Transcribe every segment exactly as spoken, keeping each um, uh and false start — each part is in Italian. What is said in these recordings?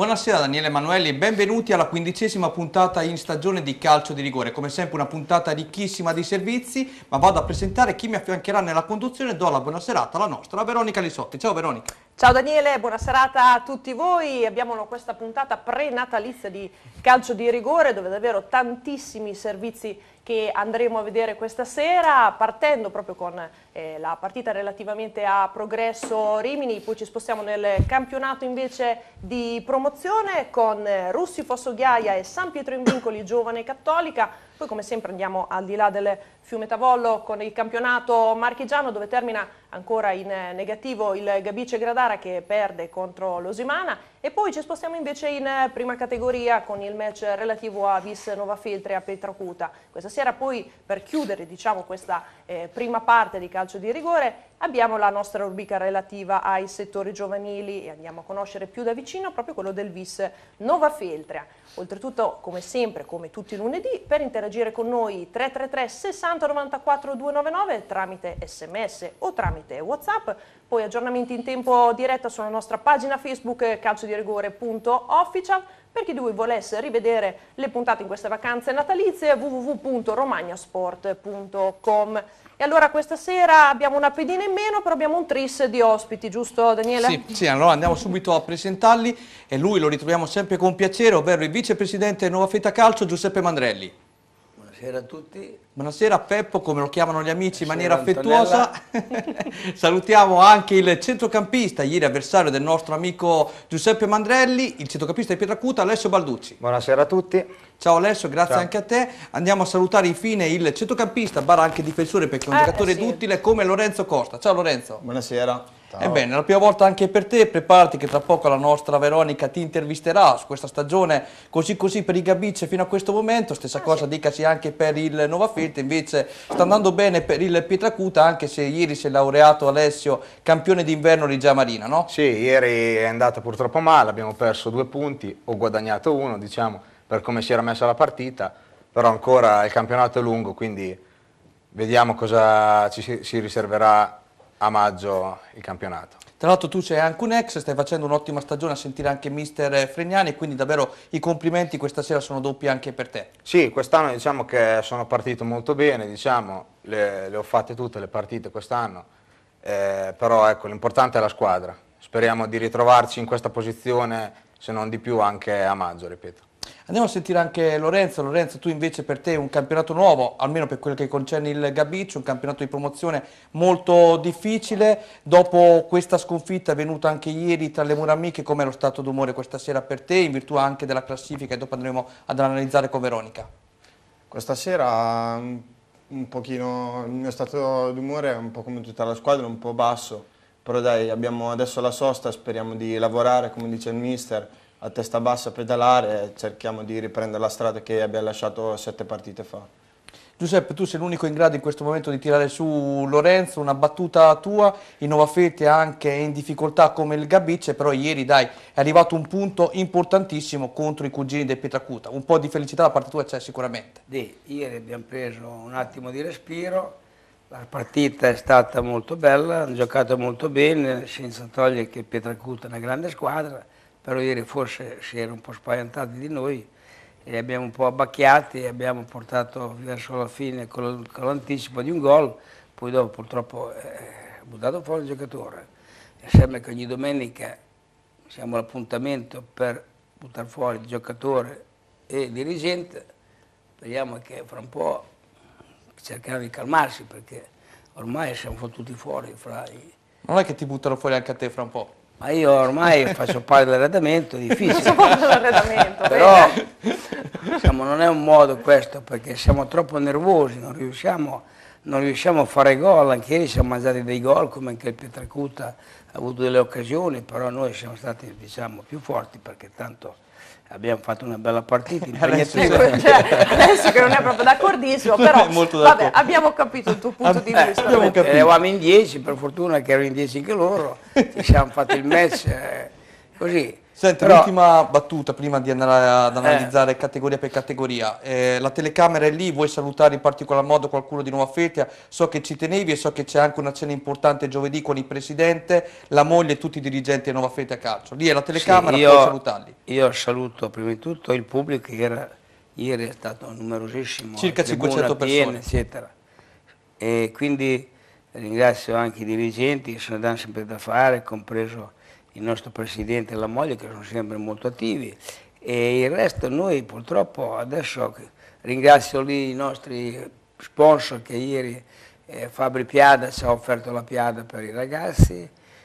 Buonasera Daniele Emanuelli e benvenuti alla quindicesima puntata in stagione di Calcio di Rigore. Come sempre una puntata ricchissima di servizi, ma vado a presentare chi mi affiancherà nella conduzione. Do la buona serata alla nostra Veronica Lisotti. Ciao Veronica. Ciao Daniele, buona serata a tutti voi. Abbiamo questa puntata pre-natalizia di Calcio di Rigore dove davvero tantissimi servizi che andremo a vedere questa sera, partendo proprio con eh, la partita relativamente a Progresso Rimini, poi ci spostiamo nel campionato invece di promozione con eh, Russi Fossoghiaia e San Pietro in Vincoli Giovane Cattolica. Poi come sempre andiamo al di là del Fiume Tavollo con il campionato marchigiano dove termina ancora in negativo il Gabice Gradara che perde contro l'Osimana, e poi ci spostiamo invece in prima categoria con il match relativo a Vis Nova Feltre a Pietracuta. Questa sera poi, per chiudere diciamo questa eh, prima parte di Calcio di Rigore, abbiamo la nostra rubrica relativa ai settori giovanili e andiamo a conoscere più da vicino proprio quello del Vis Nova Feltria. Oltretutto, come sempre, come tutti i lunedì, per interagire con noi tre tre tre sessanta novantaquattro duecentonovantanove tramite sms o tramite WhatsApp, poi aggiornamenti in tempo diretta sulla nostra pagina Facebook calciodirigore punto official. Per chi di voi volesse rivedere le puntate in queste vacanze natalizie, w w w punto romagnasport punto com. E allora questa sera abbiamo una pedina in meno, però abbiamo un tris di ospiti, giusto Daniele? Sì, sì, allora andiamo subito a presentarli e lui lo ritroviamo sempre con piacere, ovvero il vicepresidente Nuova Feta Calcio Giuseppe Mandrelli. Buonasera a tutti. Buonasera Peppo, come lo chiamano gli amici in maniera Buonasera, affettuosa. Salutiamo anche il centrocampista, ieri avversario del nostro amico Giuseppe Mandrelli, il centrocampista di Pietracuta, Alessio Balducci. Buonasera a tutti. Ciao Alessio, grazie Ciao. anche a te. Andiamo a salutare infine il centrocampista, barra anche difensore perché è un Eh, giocatore sì. duttile come Lorenzo Costa. Ciao Lorenzo. Buonasera. Ciao. Ebbene, la prima volta anche per te, preparati che tra poco la nostra Veronica ti intervisterà su questa stagione così così per i Gabice fino a questo momento, stessa Ah, cosa sì. dicasi anche per il Nova Feltre, invece sta andando bene per il Pietracuta, anche se ieri si è laureato Alessio campione d'inverno di Giamarina, no? Sì, ieri è andata purtroppo male, abbiamo perso due punti, ho guadagnato uno, diciamo, per come si era messa la partita, però ancora il campionato è lungo, quindi vediamo cosa ci si, si riserverà a maggio il campionato. Tra l'altro tu sei anche un ex, stai facendo un'ottima stagione a sentire anche mister Fregnani, quindi davvero i complimenti questa sera sono doppi anche per te. Sì, quest'anno diciamo che sono partito molto bene, diciamo, le, le ho fatte tutte le partite quest'anno, eh, però ecco, l'importante è la squadra. Speriamo di ritrovarci in questa posizione, se non di più, anche a maggio, ripeto. Andiamo a sentire anche Lorenzo. Lorenzo, tu invece per te un campionato nuovo, almeno per quel che concerne il Gabice, un campionato di promozione molto difficile. Dopo questa sconfitta venuta anche ieri tra le mura amiche, com'è lo stato d'umore questa sera per te, in virtù anche della classifica, e dopo andremo ad analizzare con Veronica? Questa sera un pochino, il mio stato d'umore è un po' come tutta la squadra, un po' basso, però dai, abbiamo adesso la sosta, speriamo di lavorare, come dice il mister, a testa bassa a pedalare e cerchiamo di riprendere la strada che abbiamo lasciato sette partite fa. Giuseppe, tu sei l'unico in grado in questo momento di tirare su Lorenzo, una battuta tua, il Nova Feltre anche in difficoltà come il Gabice, però ieri dai, è arrivato un punto importantissimo contro i cugini del Pietracuta, un po' di felicità da parte tua c'è sicuramente. Sì, ieri abbiamo preso un attimo di respiro, la partita è stata molto bella, hanno giocato molto bene, senza togliere che Pietracuta è una grande squadra, però ieri forse si era un po' spaventati di noi e li abbiamo un po' abbacchiati e abbiamo portato verso la fine con l'anticipo di un gol, poi dopo purtroppo è buttato fuori il giocatore. E sembra che ogni domenica siamo all'appuntamento per buttare fuori il giocatore e il dirigente, speriamo che fra un po' cercheranno di calmarsi perché ormai siamo fottuti fuori fra i... Non è che ti buttano fuori anche a te fra un po'? Ma io ormai faccio parte dell'arredamento, è difficile. Faccio parte dell'arredamento, Però diciamo, non è un modo questo, perché siamo troppo nervosi, non riusciamo, non riusciamo a fare gol, anche ieri siamo mangiati dei gol, come anche il Pietracuta ha avuto delle occasioni, però noi siamo stati diciamo, più forti perché tanto abbiamo fatto una bella partita impegnativa. Cioè, adesso che non è proprio d'accordissimo, però Molto vabbè, d'accordo. abbiamo capito il tuo punto di Eh, vista. abbiamo capito. Eravamo in dieci, per fortuna che erano in dieci anche loro, ci siamo fatti il match eh, così. Senti, Però- l'ultima battuta prima di andare ad Eh. analizzare categoria per categoria. Eh, la telecamera è lì, vuoi salutare in particolar modo qualcuno di Nuova Fetia? So che ci tenevi e so che c'è anche una cena importante giovedì con il presidente, la moglie e tutti i dirigenti di Nuova Fetia Calcio. Lì è la telecamera, Sì, puoi io, salutarli. io saluto prima di tutto il pubblico che era, ieri è stato numerosissimo, Circa la tribuna cinquecento piena, persone. eccetera. E quindi ringrazio anche i dirigenti che se ne danno sempre da fare, compreso il nostro presidente e la moglie che sono sempre molto attivi. E il resto noi purtroppo adesso ringrazio lì i nostri sponsor che ieri eh, Fabri Piada ci ha offerto la Piada per i ragazzi,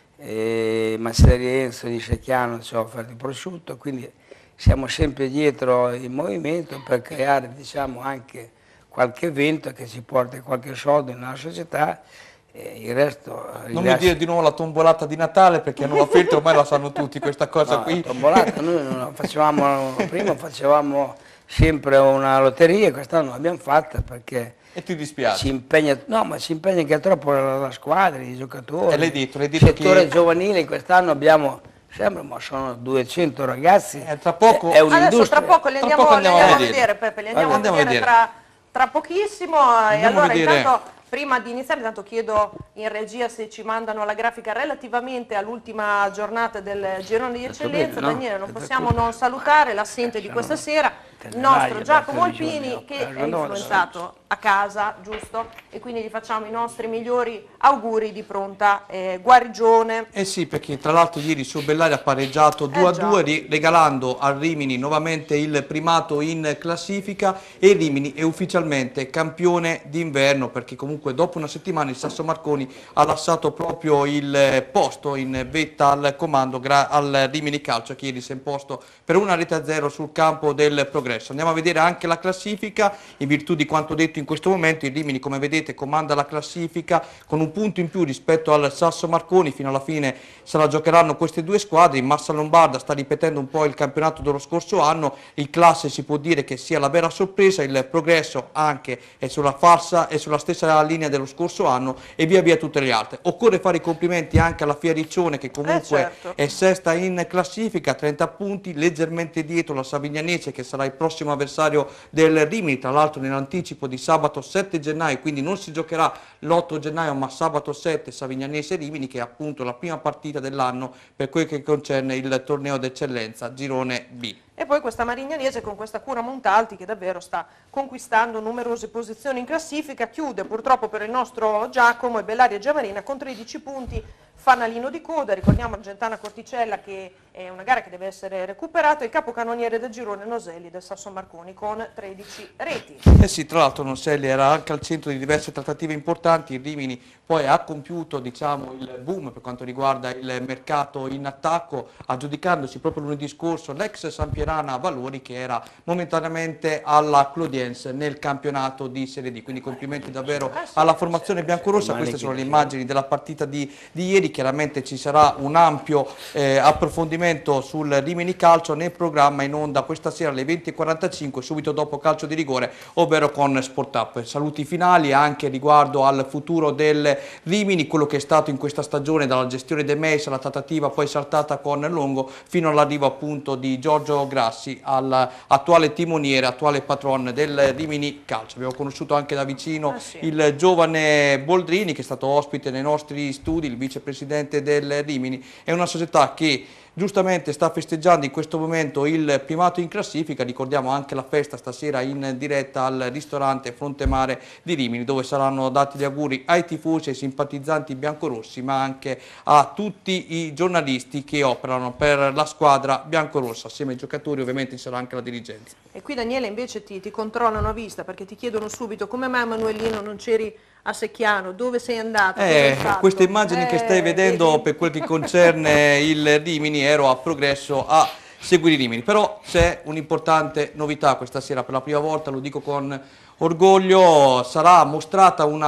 e Masseria Enzo di Secchiano ci ha offerto il prosciutto, quindi siamo sempre dietro il movimento per creare, diciamo, anche qualche evento che ci porti qualche soldo nella società. E il resto Non mi ringrazio- dire di nuovo la tombolata di Natale perché a Nuova Fetia ormai la sanno tutti questa cosa No, qui. la tombolata, noi non la facevamo, prima facevamo sempre una lotteria, quest'anno l'abbiamo fatta perché E ti dispiace. ci impegna, no, ma ci impegna anche troppo la, la squadra, i giocatori. E l'hai detto, l'hai detto il settore che- giovanile quest'anno abbiamo, sembra, ma sono duecento ragazzi. Eh, tra poco- è Adesso un'industria. tra poco li Tra andiamo, poco li andiamo a andiamo a vedere. vedere, Peppe, li andiamo, Andiamo a a vedere, vedere. Tra, tra pochissimo. E Andiamo a allora vedere. intanto, prima di iniziare, intanto chiedo in regia se ci mandano la grafica relativamente all'ultima giornata del girone di eccellenza. bene, no? Daniele, non Tutto possiamo tutto. non salutare l'assente di questa sera, il te ne nostro vai, Giacomo Alberto Alpini, Giorgio. che Eh, è allora, influenzato a casa, giusto? E quindi gli facciamo i nostri migliori auguri di pronta eh, guarigione. Eh sì, perché tra l'altro ieri su Bellari ha pareggiato due a già. due, ri- regalando al Rimini nuovamente il primato in classifica, e il Rimini è ufficialmente campione d'inverno, perché comunque dopo una settimana il Sasso Marconi ha lasciato proprio il eh, posto in vetta al comando gra- al Rimini Calcio, che ieri si è imposto per una rete a zero sul campo del Progresso. Andiamo a vedere anche la classifica, in virtù di quanto detto in questo momento il Rimini, come vedete, comanda la classifica con un punto in più rispetto al Sasso Marconi. Fino alla fine se la giocheranno queste due squadre. In Massa Lombarda sta ripetendo un po' il campionato dello scorso anno, il Classe si può dire che sia la vera sorpresa, il Progresso anche è sulla farsa e sulla stessa linea dello scorso anno, e via via tutte le altre. Occorre fare i complimenti anche alla Fioriccione, che comunque Eh, certo. è sesta in classifica, trenta punti, leggermente dietro la Savignanese, che sarà il prossimo avversario del Rimini, tra l'altro nell'anticipo di sabato sette gennaio, quindi non si giocherà l'otto gennaio ma sabato sette, Savignanese Rimini, che è appunto la prima partita dell'anno per quel che concerne il torneo d'eccellenza girone B. E poi questa Marignanese con questa Cura Montalti che davvero sta conquistando numerose posizioni in classifica. Chiude purtroppo per il nostro Giacomo e Bellaria Giamarina con tredici punti, fanalino di coda. Ricordiamo Argentana Corticella, che è una gara che deve essere recuperata, il capocannoniere del girone Noselli del Sasso Marconi con tredici reti. Eh sì, tra l'altro Noselli era anche al centro di diverse trattative importanti, il Rimini poi ha compiuto, diciamo, il boom per quanto riguarda il mercato in attacco, aggiudicandosi proprio lunedì scorso l'ex Sampierana Valori, che era momentaneamente alla Clodiense nel campionato di Serie D. Quindi complimenti davvero alla formazione biancorossa. Queste sono le immagini della partita di, di ieri. Chiaramente ci sarà un ampio eh, approfondimento sul Rimini Calcio nel programma in onda questa sera alle venti e quarantacinque, subito dopo calcio di rigore, ovvero con Sport Up. Saluti finali anche riguardo al futuro del Rimini, quello che è stato in questa stagione dalla gestione De Meis, la trattativa poi saltata con Longo, fino all'arrivo appunto di Giorgio Grassi, all'attuale timoniere, attuale patron del Rimini Calcio. Abbiamo conosciuto anche da vicino Ah, sì. il giovane Boldrini, che è stato ospite nei nostri studi, il vicepresidente del Rimini. È una società che giustamente sta festeggiando in questo momento il primato in classifica. Ricordiamo anche la festa stasera in diretta al ristorante Frontemare di Rimini, dove saranno dati gli auguri ai tifosi e ai simpatizzanti biancorossi, ma anche a tutti i giornalisti che operano per la squadra biancorossa. Assieme ai giocatori ovviamente ci sarà anche la dirigenza. E qui Daniele invece ti, ti controllano a vista perché ti chiedono subito come mai Emanuelino non c'eri a Secchiano, dove sei andato? Cosa hai Eh, fatto? queste immagini che stai Eh, vedendo vedi? per quel che concerne il Rimini, ero a Progresso a seguire i Rimini, però c'è un'importante novità questa sera, per la prima volta, lo dico con orgoglio, sarà mostrata una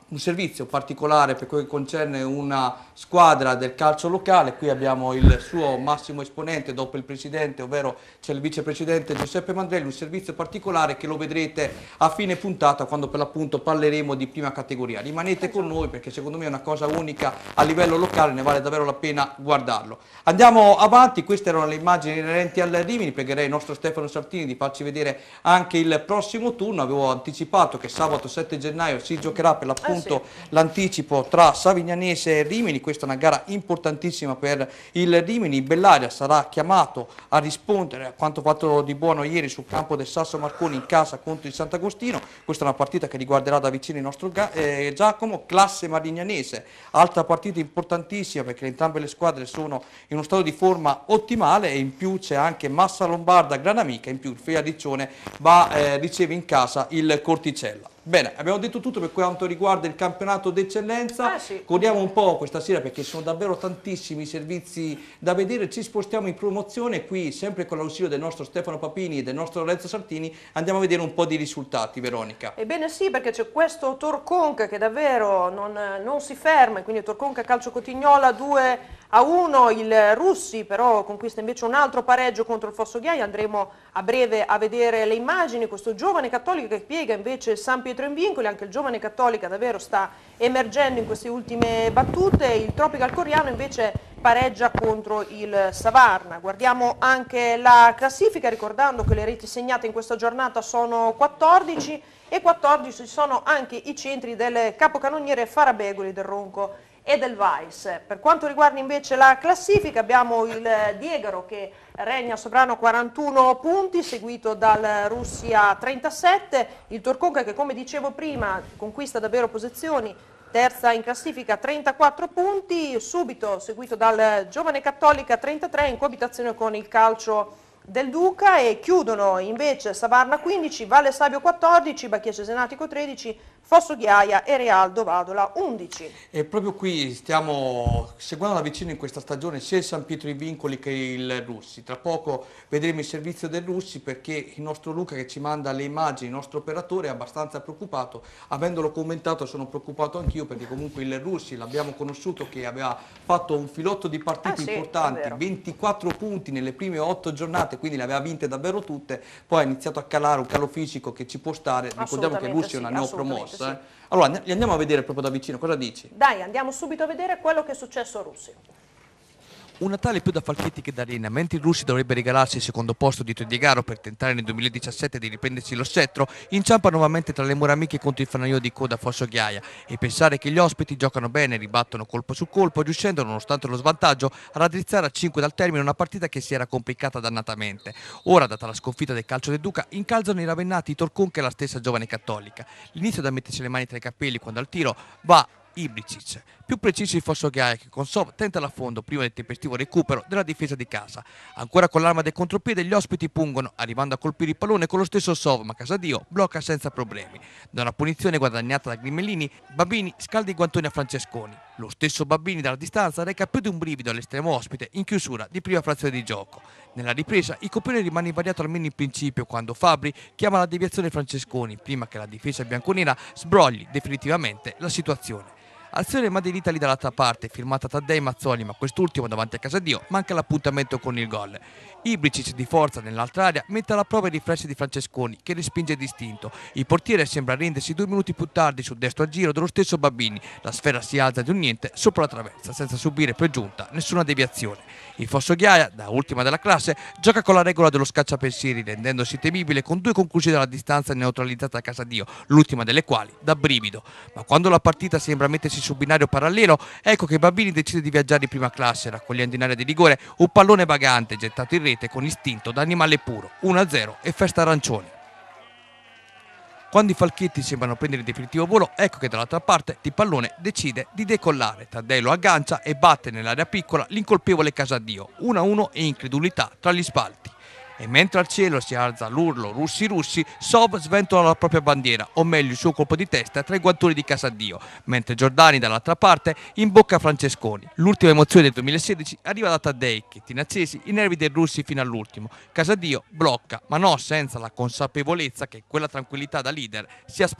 un servizio particolare per quello che concerne una squadra del calcio locale. Qui abbiamo il suo massimo esponente dopo il presidente, ovvero c'è il vicepresidente Giuseppe Mandrelli, un servizio particolare che lo vedrete a fine puntata quando per l'appunto parleremo di prima categoria. Rimanete con noi perché secondo me è una cosa unica a livello locale, ne vale davvero la pena guardarlo. Andiamo avanti, queste erano le immagini inerenti al Rimini, pregherei il nostro Stefano Sartini di farci vedere anche il prossimo turno. Avevo anticipato che sabato sette gennaio si giocherà per l'appunto Ah, sì. l'anticipo tra Savignanese e Rimini. Questa è una gara importantissima per il Rimini. Bellaria sarà chiamato a rispondere a quanto fatto di buono ieri sul campo del Sasso Marconi in casa contro il Sant'Agostino. Questa è una partita che riguarderà da vicino il nostro eh, Giacomo. Classe Marignanese, altra partita importantissima perché entrambe le squadre sono in uno stato di forma ottimale e in più c'è anche Massa Lombarda, gran amica, in più il Fea Riccione va, eh, riceve in casa il Corticella. Bene, abbiamo detto tutto per quanto riguarda il campionato d'eccellenza. Ah, sì. Corriamo un po' questa sera perché sono davvero tantissimi servizi da vedere. Ci spostiamo in promozione qui, sempre con l'ausilio del nostro Stefano Papini e del nostro Lorenzo Sartini. Andiamo a vedere un po' di risultati, Veronica. Ebbene sì, perché c'è questo Torconca che davvero non, non si ferma, quindi Torconca Calcio Cotignola due a uno, il Russi però conquista invece un altro pareggio contro il Fossoghiaia. Andremo a breve a vedere le immagini. Questo Giovane Cattolica che piega invece il San Pietro in Vincoli, anche il Giovane Cattolica davvero sta emergendo in queste ultime battute. Il Tropical Coriano invece pareggia contro il Savarna. Guardiamo anche la classifica ricordando che le reti segnate in questa giornata sono quattordici e quattordici sono anche i centri del capocannoniere Farabegoli, del Ronco e del Weiss. Per quanto riguarda invece la classifica abbiamo il Diegaro che regna sovrano quarantuno punti, seguito dal Russia trentasette, il Torconca che come dicevo prima conquista davvero posizioni, terza in classifica trentaquattro punti, subito seguito dal Giovane Cattolica trentatré in coabitazione con il Calcio del Duca, e chiudono invece Savarna quindici, Valle Savio quattordici, Bacchia Cesenatico tredici, Fossoghiaia e Real Dovadola undici. E proprio qui stiamo seguendo da vicino in questa stagione sia il San Pietro in Vincoli che il Russi. Tra poco vedremo il servizio del Russi perché il nostro Luca che ci manda le immagini, il nostro operatore, è abbastanza preoccupato. Avendolo commentato sono preoccupato anch'io perché comunque il Russi l'abbiamo conosciuto che aveva fatto un filotto di partite Ah, sì, importanti, davvero. ventiquattro punti nelle prime otto giornate, quindi le aveva vinte davvero tutte. Poi ha iniziato a calare un calo fisico che ci può stare. Ricordiamo che il Russi è una sì, neopromossa. assolutamente Eh. Allora li andiamo a vedere proprio da vicino, cosa dici? Dai, andiamo subito a vedere quello che è successo a Russi. Un Natale più da Falchetti che da Arena, mentre il Russi dovrebbe regalarsi il secondo posto dietro il Diegaro per tentare nel duemiladiciassette di riprendersi lo scettro, inciampa nuovamente tra le mura amiche contro il fanaio di coda Fossoghiaia, e pensare che gli ospiti giocano bene, ribattono colpo su colpo, riuscendo nonostante lo svantaggio a raddrizzare a cinque dal termine una partita che si era complicata dannatamente. Ora, data la sconfitta del Calcio del Duca, incalzano i ravennati Torconca e la stessa Giovane Cattolica. L'inizio da mettersi le mani tra i capelli quando al tiro va Ibricic, più preciso il Fossoghiaia che con Sov tenta l'affondo prima del tempestivo recupero della difesa di casa. Ancora con l'arma del contropiede gli ospiti pungono, arrivando a colpire il pallone con lo stesso Sov, ma Casadio blocca senza problemi. Da una punizione guadagnata da Grimellini, Babini scalda i guantoni a Francesconi. Lo stesso Babini dalla distanza reca più di un brivido all'estremo ospite in chiusura di prima frazione di gioco. Nella ripresa il copione rimane invariato almeno in principio quando Fabri chiama la deviazione Francesconi prima che la difesa bianconera sbrogli definitivamente la situazione. Azione Made in Italy dall'altra parte, firmata Taddei Mazzoli, ma quest'ultimo davanti a Casadio manca l'appuntamento con il gol. Ibricic di forza nell'altra area mette alla prova i riflessi di Francesconi che respinge distinto. Il portiere sembra rendersi due minuti più tardi sul destro a giro dello stesso Babini. La sfera si alza di un niente sopra la traversa senza subire per giunta nessuna deviazione. Il Fossoghiaia, da ultima della classe, gioca con la regola dello scacciapensieri rendendosi temibile con due conclusioni dalla distanza neutralizzata da Casadio, l'ultima delle quali da brivido. Ma quando la partita sembra mettersi su binario parallelo, ecco che Babini decide di viaggiare in prima classe, raccogliendo in area di rigore un pallone vagante gettato in rete con istinto da animale puro. uno a zero e festa arancioni. Quando i falchetti sembrano prendere il definitivo volo, ecco che dall'altra parte il pallone decide di decollare. Taddei lo aggancia e batte nell'area piccola l'incolpevole Casadio. uno a uno e incredulità tra gli spalti. E mentre al cielo si alza l'urlo Russi Russi, Sov sventola la propria bandiera, o meglio il suo colpo di testa tra i guantoni di Casadio, mentre Giordani dall'altra parte imbocca Francesconi. L'ultima emozione del duemilasedici arriva da Taddei, che tiene accesi i nervi dei Russi fino all'ultimo. Casadio blocca, ma no senza la consapevolezza che quella tranquillità da leader sia sparita.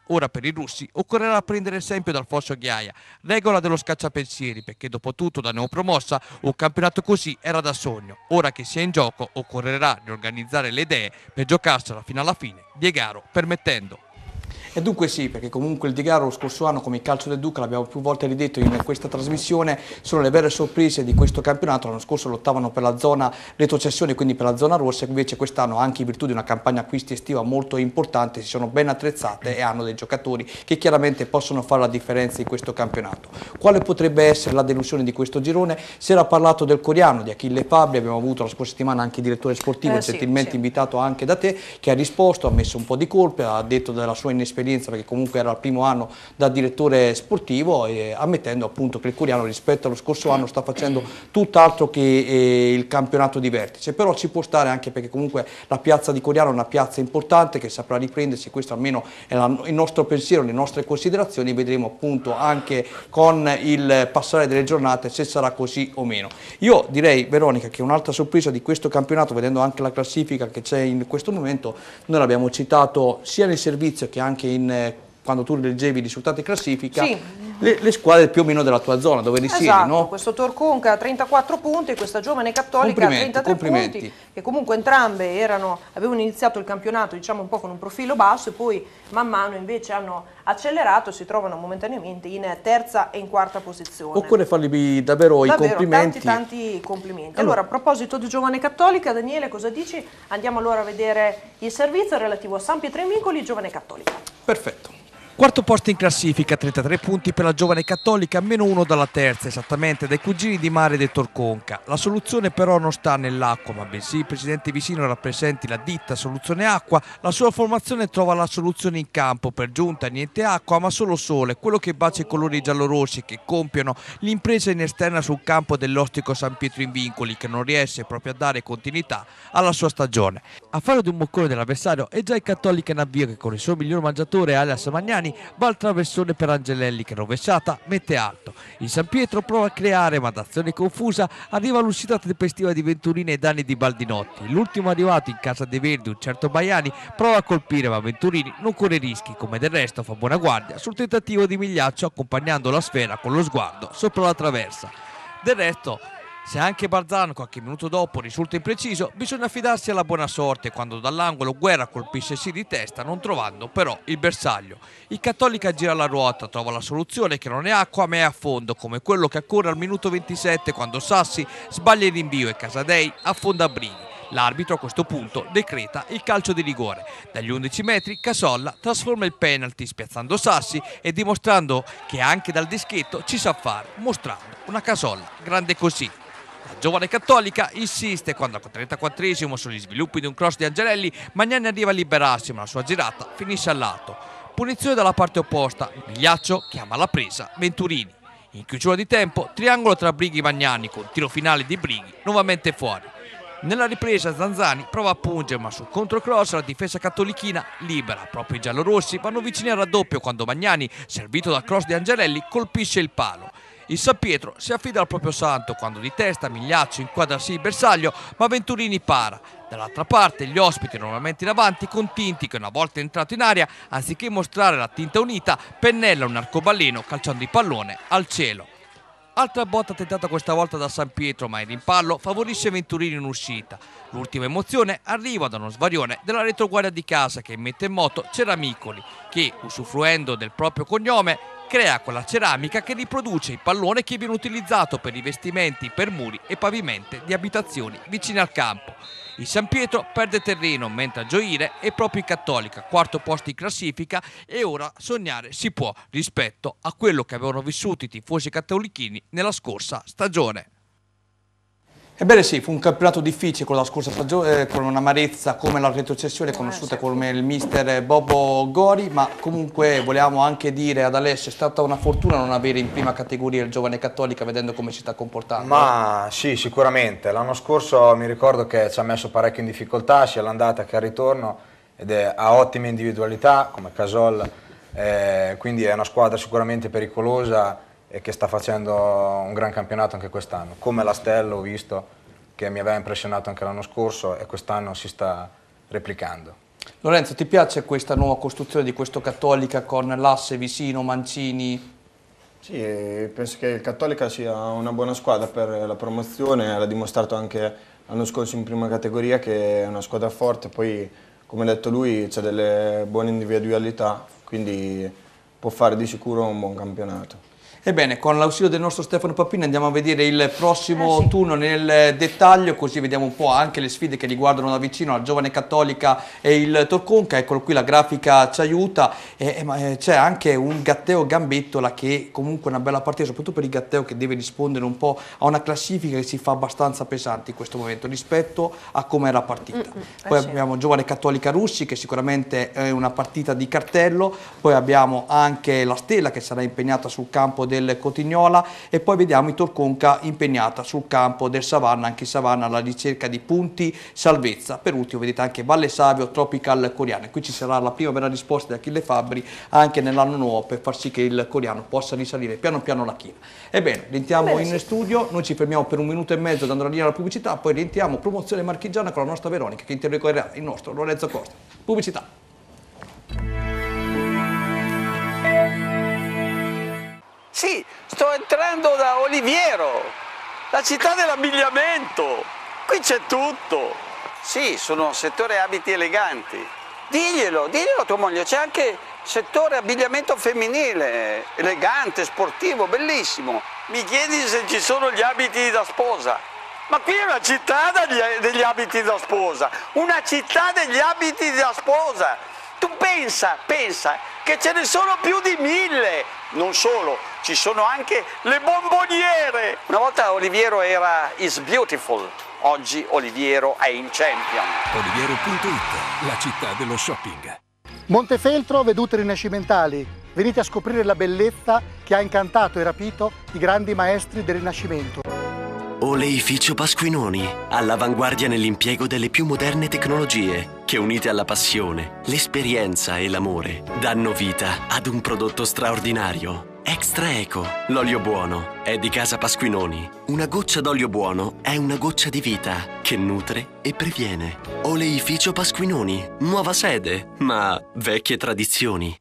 Ora per i russi occorrerà prendere esempio dal Fosso Ghiaia, regola dello scacciapensieri, perché dopo tutto da neopromossa un campionato così era da sogno. Ora che si è in gioco occorrerà riorganizzare le idee per giocarsela fino alla fine, Diegaro permettendo. E dunque sì, perché comunque il Diegaro lo scorso anno, come il calcio del Duca, l'abbiamo più volte ridetto in questa trasmissione, sono le vere sorprese di questo campionato. L'anno scorso lottavano per la zona retrocessione, quindi per la zona rossa, invece quest'anno, anche in virtù di una campagna acquisti estiva molto importante, si sono ben attrezzate e hanno dei giocatori che chiaramente possono fare la differenza in questo campionato. Quale potrebbe essere la delusione di questo girone? Si era parlato del coreano, di Achille Fabbri, abbiamo avuto la scorsa settimana anche il direttore sportivo, eh, sì, gentilmente sì. invitato anche da te, che ha risposto, ha messo un po' di colpe, ha detto della sua inesperienza, perché comunque era il primo anno da direttore sportivo, e ammettendo appunto che il coreano rispetto allo scorso anno sta facendo tutt'altro che eh, il campionato di vertice, però ci può stare anche perché comunque la piazza di Coriano è una piazza importante che saprà riprendersi. Questo almeno è la, il nostro pensiero, le nostre considerazioni. Vedremo appunto anche con il passare delle giornate se sarà così o meno. Io direi, Veronica, che un'altra sorpresa di questo campionato, vedendo anche la classifica che c'è in questo momento, noi l'abbiamo citato sia nel servizio che anche in, quando tu leggevi i risultati classifica, sì. le, le squadre più o meno della tua zona, dove risiedi, esatto, no? Questo Torconca ha trentaquattro punti, questa Giovane Cattolica ha trentatré punti, che comunque entrambe erano, avevano iniziato il campionato diciamo un po' con un profilo basso e poi man mano invece hanno accelerato e si trovano momentaneamente in terza e in quarta posizione. Occorre fargli davvero, davvero i complimenti. Tanti, tanti complimenti. Allora, allora, a proposito di Giovane Cattolica, Daniele, cosa dici? Andiamo allora a vedere il servizio relativo a San Pietro in Vincoli, Giovane Cattolica. Perfetto. Quarto posto in classifica, trentatré punti per la Giovane Cattolica, meno uno dalla terza, esattamente dai cugini di Mare del Torconca. La soluzione però non sta nell'acqua, ma bensì il presidente Visino rappresenti la ditta Soluzione Acqua. La sua formazione trova la soluzione in campo, per giunta niente acqua ma solo sole, quello che bacia i colori giallorossi che compiono l'impresa in esterna sul campo dell'ostico San Pietro in Vincoli, che non riesce proprio a dare continuità alla sua stagione. A fare di un boccone dell'avversario è già il Cattolica in avvio, che con il suo miglior mangiatore alias Magnani va al traversone per Angelelli, che rovesciata mette alto. Il San Pietro prova a creare, ma d'azione confusa arriva l'uscita tempestiva di Venturini ai danni di Baldinotti. L'ultimo arrivato in casa dei Verdi, un certo Baiani, prova a colpire, ma Venturini non corre rischi, come del resto fa buona guardia sul tentativo di Migliaccio, accompagnando la sfera con lo sguardo sopra la traversa. Del resto, se anche Barzano qualche minuto dopo risulta impreciso, bisogna fidarsi alla buona sorte quando dall'angolo Guerra colpisce sì di testa, non trovando però il bersaglio. Il Cattolica gira la ruota, trova la soluzione che non è acqua ma è a fondo, come quello che occorre al minuto ventisette quando Sassi sbaglia il rinvio e Casadei affonda a Brighi. L'arbitro a questo punto decreta il calcio di rigore. Dagli undici metri Casolla trasforma il penalty spiazzando Sassi e dimostrando che anche dal dischetto ci sa fare, mostrando una Casolla grande così. La Giovane Cattolica insiste quando al trentaquattresimo sugli sviluppi di un cross di Angelelli Magnani arriva a liberarsi, ma la sua girata finisce al lato. Punizione dalla parte opposta, Migliaccio chiama alla presa Venturini. In chiusura di tempo, triangolo tra Brighi e Magnani con tiro finale di Brighi nuovamente fuori. Nella ripresa Zanzani prova a pungere, ma sul controcross la difesa cattolichina libera. Proprio i giallorossi vanno vicini al raddoppio quando Magnani, servito dal cross di Angelelli, colpisce il palo. Il San Pietro si affida al proprio santo quando di testa Migliaccio inquadra sì il bersaglio, ma Venturini para. Dall'altra parte gli ospiti normalmente in avanti con Tinti, che una volta entrato in aria, anziché mostrare la tinta unita, pennella un arcobaleno calciando il pallone al cielo. Altra botta tentata questa volta da San Pietro, ma il rimpallo favorisce Venturini in uscita. L'ultima emozione arriva da uno svarione della retroguardia di casa che mette in moto Ceramicoli, che, usufruendo del proprio cognome, crea quella ceramica che riproduce il pallone che viene utilizzato per rivestimenti per muri e pavimenti di abitazioni vicine al campo. Il San Pietro perde terreno, mentre a gioire è proprio il Cattolica, quarto posto in classifica, e ora sognare si può rispetto a quello che avevano vissuto i tifosi cattolichini nella scorsa stagione. Ebbene sì, fu un campionato difficile con la scorsa stagione, eh, con un'amarezza come la retrocessione conosciuta eh, sì. come il mister Bobo Gori, ma comunque vogliamo anche dire ad Alessio, è stata una fortuna non avere in prima categoria il Giovane Cattolica, vedendo come si sta comportando. Ma sì, sicuramente. L'anno scorso mi ricordo che ci ha messo parecchio in difficoltà, sia all'andata che al ritorno, ed è, ha ottime individualità come Casol, eh, quindi è una squadra sicuramente pericolosa e che sta facendo un gran campionato anche quest'anno, come l'Astello ho visto, che mi aveva impressionato anche l'anno scorso e quest'anno si sta replicando. Lorenzo, ti piace questa nuova costruzione di questo Cattolica con l'asse Visino, Mancini? Sì, penso che il Cattolica sia una buona squadra per la promozione, l'ha dimostrato anche l'anno scorso in prima categoria che è una squadra forte, poi come ha detto lui c'è delle buone individualità, quindi può fare di sicuro un buon campionato. Ebbene, con l'ausilio del nostro Stefano Pappini andiamo a vedere il prossimo eh sì. turno nel dettaglio, così vediamo un po' anche le sfide che riguardano da vicino la Giovane Cattolica e il Torconca. Eccolo qui, la grafica ci aiuta, e, e, c'è anche un Gatteo Gambettola che comunque è una bella partita, soprattutto per il Gatteo che deve rispondere un po' a una classifica che si fa abbastanza pesante in questo momento rispetto a come era partita. Mm -mm, poi eh abbiamo sì. Giovane Cattolica Russi che sicuramente è una partita di cartello, poi abbiamo anche la Stella che sarà impegnata sul campo del Cotignola e poi vediamo il Torconca impegnata sul campo del Savanna, anche Savanna alla ricerca di punti salvezza. Per ultimo vedete anche Valle Savio, Tropical Coriano, e qui ci sarà la prima vera risposta di Achille Fabbri anche nell'anno nuovo per far sì che il Coriano possa risalire piano piano la china. Ebbene, rientriamo Bene, in sì. studio, noi ci fermiamo per un minuto e mezzo dando la linea alla pubblicità, poi rientriamo promozione marchigiana con la nostra Veronica che interrogerà il nostro Lorenzo Costa. Pubblicità. Sì, sto entrando da Oliviero, la città dell'abbigliamento. Qui c'è tutto. Sì, sono settore abiti eleganti. Diglielo, diglielo a tua moglie, c'è anche settore abbigliamento femminile, elegante, sportivo, bellissimo. Mi chiedi se ci sono gli abiti da sposa. Ma qui è una città degli, degli abiti da sposa, una città degli abiti da sposa. Tu pensa, pensa che ce ne sono più di mille. Non solo, ci sono anche le bomboniere. Una volta Oliviero era is beautiful, oggi Oliviero è in champion. Oliviero punto it, la città dello shopping. Montefeltro, vedute rinascimentali. Venite a scoprire la bellezza che ha incantato e rapito i grandi maestri del Rinascimento. Oleificio Pasquinoni, all'avanguardia nell'impiego delle più moderne tecnologie che, unite alla passione, l'esperienza e l'amore, danno vita ad un prodotto straordinario. Extra Eco, l'olio buono, è di casa Pasquinoni. Una goccia d'olio buono è una goccia di vita che nutre e previene. Oleificio Pasquinoni, nuova sede, ma vecchie tradizioni.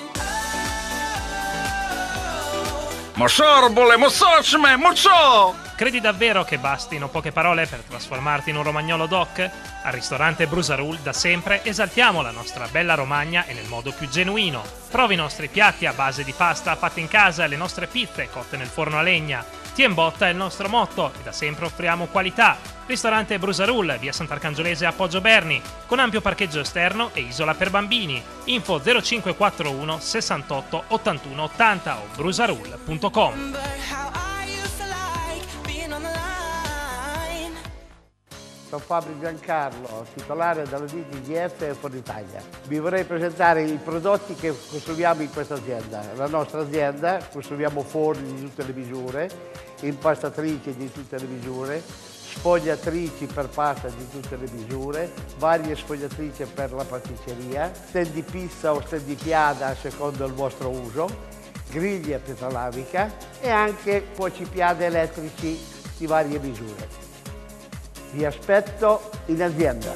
Mosorbole, mosocme, mosso! Credi davvero che bastino poche parole per trasformarti in un romagnolo doc? Al ristorante Brusarul da sempre esaltiamo la nostra bella Romagna e nel modo più genuino. Provi i nostri piatti a base di pasta fatti in casa e le nostre pizze cotte nel forno a legna. Tien botta è il nostro motto e da sempre offriamo qualità. Ristorante Brusarul, via Sant'Arcangiolese a Poggio Berni, con ampio parcheggio esterno e isola per bambini. Info zero cinque quattro uno sessantotto ottantuno ottanta o brusarul punto com. Sono Fabio Giancarlo, titolare della D G G F e Forno Italia. Vi vorrei presentare i prodotti che costruiamo in questa azienda. La nostra azienda, costruiamo forni di tutte le misure, impastatrici di tutte le misure, sfogliatrici per pasta di tutte le misure, varie sfogliatrici per la pasticceria, stand di pizza o stand di piada a secondo il vostro uso, griglie a pietra lavica e anche cuocipiade elettrici di varie misure. Vi aspetto in azienda.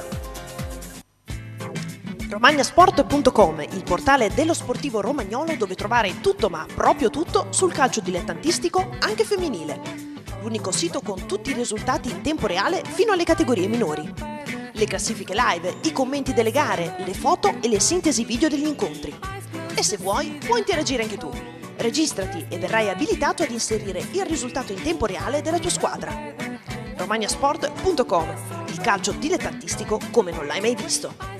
romagnasport punto com, il portale dello sportivo romagnolo dove trovare tutto ma proprio tutto sul calcio dilettantistico anche femminile. L'unico sito con tutti i risultati in tempo reale fino alle categorie minori. Le classifiche live, i commenti delle gare, le foto e le sintesi video degli incontri. E se vuoi, puoi interagire anche tu. Registrati e verrai abilitato ad inserire il risultato in tempo reale della tua squadra. romagnasport punto com, il calcio dilettantistico come non l'hai mai visto.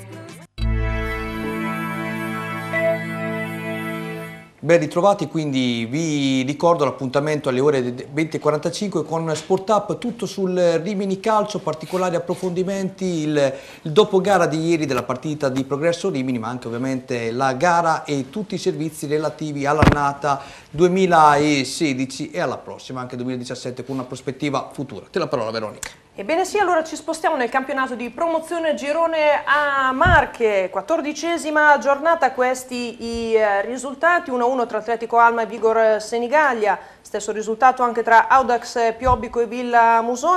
Ben ritrovati, quindi vi ricordo l'appuntamento alle ore venti e quarantacinque con Sport Up, tutto sul Rimini Calcio, particolari approfondimenti, il, il dopo gara di ieri della partita di Progresso Rimini, ma anche ovviamente la gara e tutti i servizi relativi all'annata duemilasedici e alla prossima, anche duemiladiciassette, con una prospettiva futura. Te la parola, Veronica. Ebbene sì, allora ci spostiamo nel campionato di promozione girone a Marche, quattordicesima giornata, questi i eh, risultati, uno a uno tra Atletico Alma e Vigor Senigallia, stesso risultato anche tra Audax Piobbico e Villa Musone.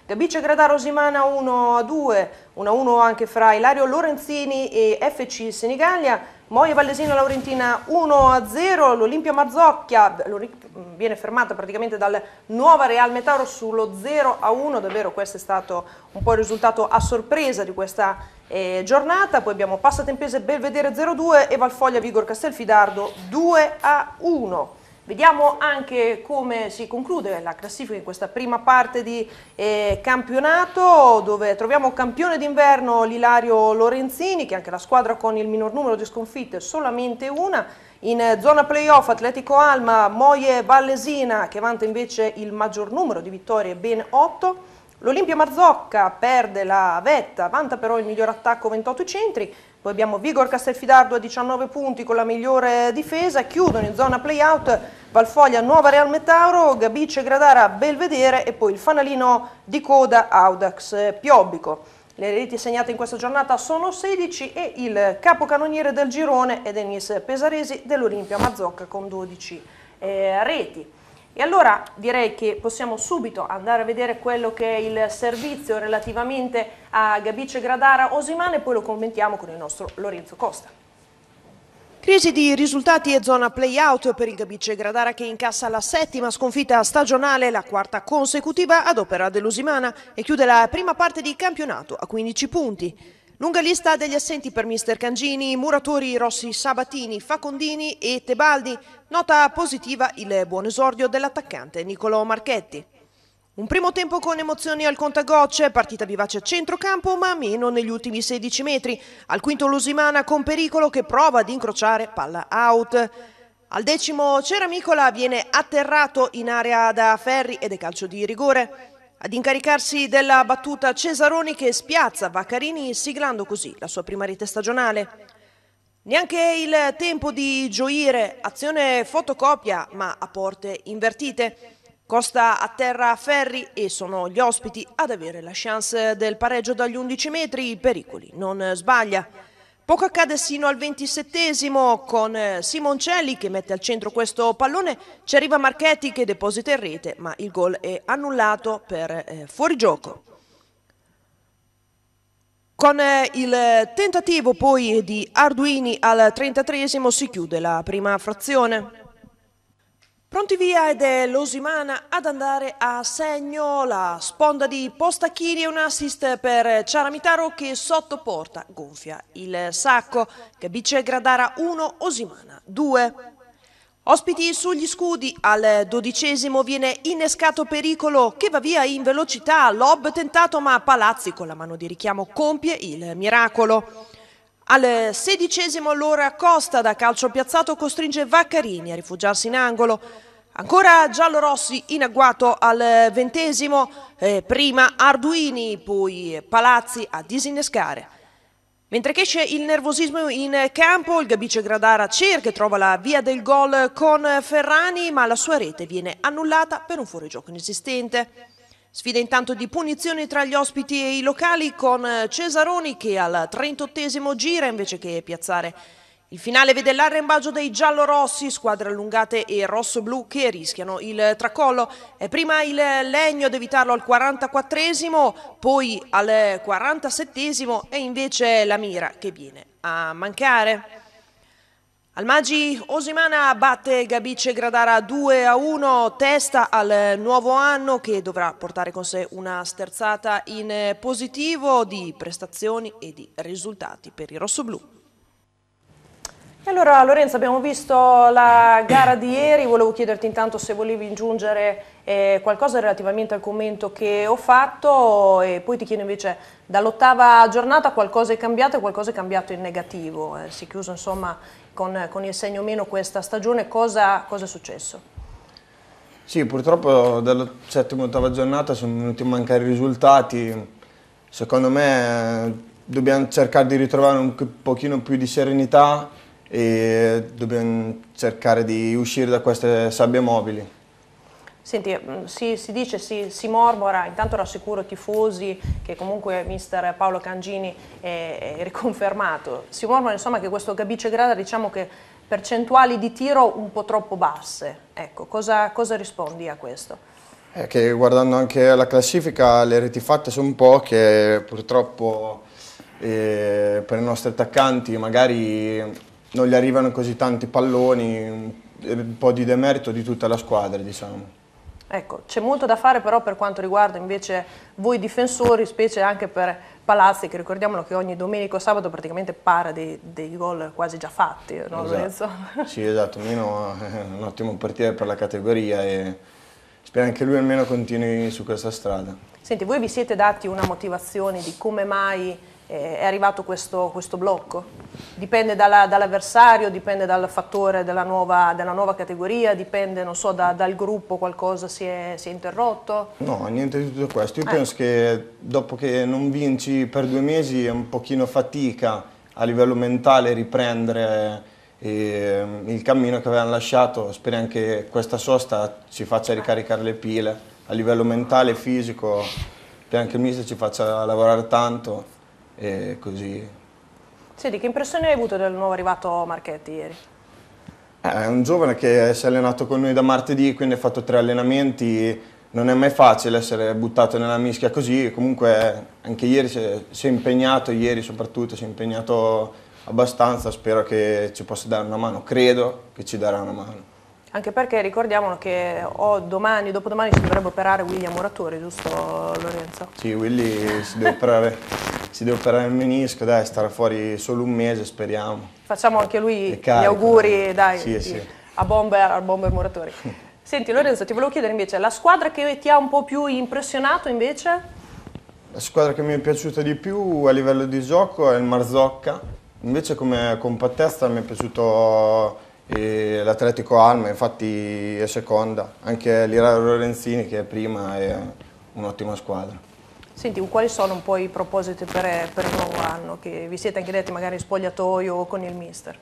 Gabice Gradara Osimana uno a due, uno a uno anche fra Ilario Lorenzini e F C Senigallia. Moia Vallesina Laurentina uno a zero, l'Olimpia Marzocchia viene fermata praticamente dal Nuova Real Metauro sullo zero a uno, davvero questo è stato un po' il risultato a sorpresa di questa eh, giornata. Poi abbiamo Passatempese Belvedere zero a due e Valfoglia Vigor Castelfidardo due a uno. Vediamo anche come si conclude la classifica in questa prima parte di eh, campionato, dove troviamo campione d'inverno l'Ilario Lorenzini, che è anche la squadra con il minor numero di sconfitte, solamente una. In zona playoff Atletico Alma, Moie Vallesina, che vanta invece il maggior numero di vittorie, ben otto. L'Olimpia Marzocca perde la vetta, vanta però il miglior attacco, ventotto centri. Poi abbiamo Vigor Castelfidardo a diciannove punti con la migliore difesa. Chiudono in zona playout Valfoglia Nuova Real Metauro, Gabice Gradara Belvedere e poi il fanalino di coda Audax Piobbico. Le reti segnate in questa giornata sono sedici e il capocannoniere del girone è Denis Pesaresi dell'Olimpia Marzocca con dodici eh, reti. E allora direi che possiamo subito andare a vedere quello che è il servizio relativamente a Gabice Gradara Osimana e poi lo commentiamo con il nostro Lorenzo Costa. Crisi di risultati e zona play-out per il Gabice Gradara che incassa la settima sconfitta stagionale, la quarta consecutiva ad opera dell'Osimana e chiude la prima parte di campionato a quindici punti. Lunga lista degli assenti per mister Cangini, Muratori, Rossi, Sabatini, Facondini e Tebaldi. Nota positiva il buon esordio dell'attaccante Nicolò Marchetti. Un primo tempo con emozioni al contagocce, partita vivace a centrocampo ma meno negli ultimi sedici metri. Al quinto l'Osimana con pericolo che prova ad incrociare palla out. Al decimo Ceramicola viene atterrato in area da Ferri ed è calcio di rigore. Ad incaricarsi della battuta Cesaroni che spiazza Vaccarini siglando così la sua prima rete stagionale. Neanche il tempo di gioire, azione fotocopia ma a porte invertite. Costa a terra Ferri e sono gli ospiti ad avere la chance del pareggio dagli undici metri, Pericoli non sbaglia. Poco accade sino al ventisettesimo con Simoncelli che mette al centro questo pallone, ci arriva Marchetti che deposita in rete ma il gol è annullato per eh, fuorigioco. Con eh, il tentativo poi di Arduini al trentatreesimo si chiude la prima frazione. Pronti via ed è l'Osimana ad andare a segno, la sponda di Postacchini e un assist per Ciaramitaro che sotto porta gonfia il sacco. Gabice Gradara uno, Osimana due. Ospiti sugli scudi, al dodicesimo viene innescato Pericolo che va via in velocità, lob tentato ma Palazzi con la mano di richiamo compie il miracolo. Al sedicesimo allora Costa da calcio piazzato costringe Vaccarini a rifugiarsi in angolo. Ancora giallorossi in agguato al ventesimo, eh, prima Arduini, poi Palazzi a disinnescare. Mentre cresce il nervosismo in campo, il Gabice Gradara cerca e trova la via del gol con Ferrani, ma la sua rete viene annullata per un fuorigioco inesistente. Sfida intanto di punizioni tra gli ospiti e i locali con Cesaroni che al trentottesimo gira invece che piazzare. Il finale vede l'arrembaggio dei giallorossi, squadre allungate e rosso-blu che rischiano il tracollo. È prima il Legno ad evitarlo al quarantaquattresimo, poi al quarantasettesimo e invece la Mira che viene a mancare. Al Magi Osimana batte Gabice Gradara due a uno, testa al nuovo anno che dovrà portare con sé una sterzata in positivo di prestazioni e di risultati per i rossoblù. E allora Lorenzo, abbiamo visto la gara di ieri, volevo chiederti intanto se volevi aggiungere eh, qualcosa relativamente al commento che ho fatto e poi ti chiedo invece dall'ottava giornata qualcosa è cambiato e qualcosa è cambiato in negativo, eh, si è chiuso insomma con, con il segno meno questa stagione, cosa, cosa è successo? Sì, purtroppo dalla settima e ottava giornata sono venuti a mancare i risultati, secondo me eh, dobbiamo cercare di ritrovare un pochino più di serenità e dobbiamo cercare di uscire da queste sabbie mobili. Senti, si, si dice, si, si mormora, intanto rassicuro i tifosi che comunque mister Paolo Cangini è, è riconfermato, si mormora insomma che questo Gabice Gradara diciamo che percentuali di tiro un po' troppo basse, ecco, cosa, cosa rispondi a questo? È che guardando anche la classifica le reti fatte sono poche, purtroppo eh, per i nostri attaccanti magari non gli arrivano così tanti palloni, un po' di demerito di tutta la squadra, diciamo. Ecco, c'è molto da fare però per quanto riguarda invece voi difensori, specie anche per Palazzi, che ricordiamolo che ogni domenica o sabato praticamente para dei, dei gol quasi già fatti, no Esatto. Lorenzo? Sì, esatto, Mino è un ottimo portiere per la categoria e spero che lui almeno continui su questa strada. Senti, voi vi siete dati una motivazione di come mai eh, è arrivato questo, questo blocco? Dipende dalla, dall'avversario, dipende dal fattore della nuova, della nuova categoria, dipende, non so, da, dal gruppo qualcosa si è, si è interrotto? No, niente di tutto questo. Io Eh. penso che dopo che non vinci per due mesi è un pochino fatica a livello mentale riprendere eh, il cammino che avevano lasciato. Speriamo che questa sosta ci faccia ricaricare le pile a livello mentale e fisico. Speriamo che il mister ci faccia lavorare tanto e così. Senti, che impressione hai avuto del nuovo arrivato Marchetti ieri? È un giovane che si è allenato con noi da martedì, quindi ha fatto tre allenamenti. Non è mai facile essere buttato nella mischia così, comunque anche ieri si è, si è impegnato, ieri soprattutto si è impegnato abbastanza, spero che ci possa dare una mano, credo che ci darà una mano. Anche perché ricordiamolo che oh, domani, dopodomani si dovrebbe operare William Muratori, giusto Lorenzo? Sì, Willy si deve operare, si deve operare il menisco, dai, starà fuori solo un mese, speriamo. Facciamo anche lui E gli carico, auguri dai, sì, di- sì. a Bomber, al Bomber Muratori. Senti Lorenzo, ti volevo chiedere invece, la squadra che ti ha un po' più impressionato invece? La squadra che mi è piaciuta di più a livello di gioco è il Marzocca, invece come compattezza mi è piaciuto eh, l'Atletico Alma, infatti è seconda, anche l'Irario Lorenzini che è prima è un'ottima squadra. Senti, quali sono un po' i propositi per, per il nuovo anno, che vi siete anche detti magari in spogliatoio o con il mister?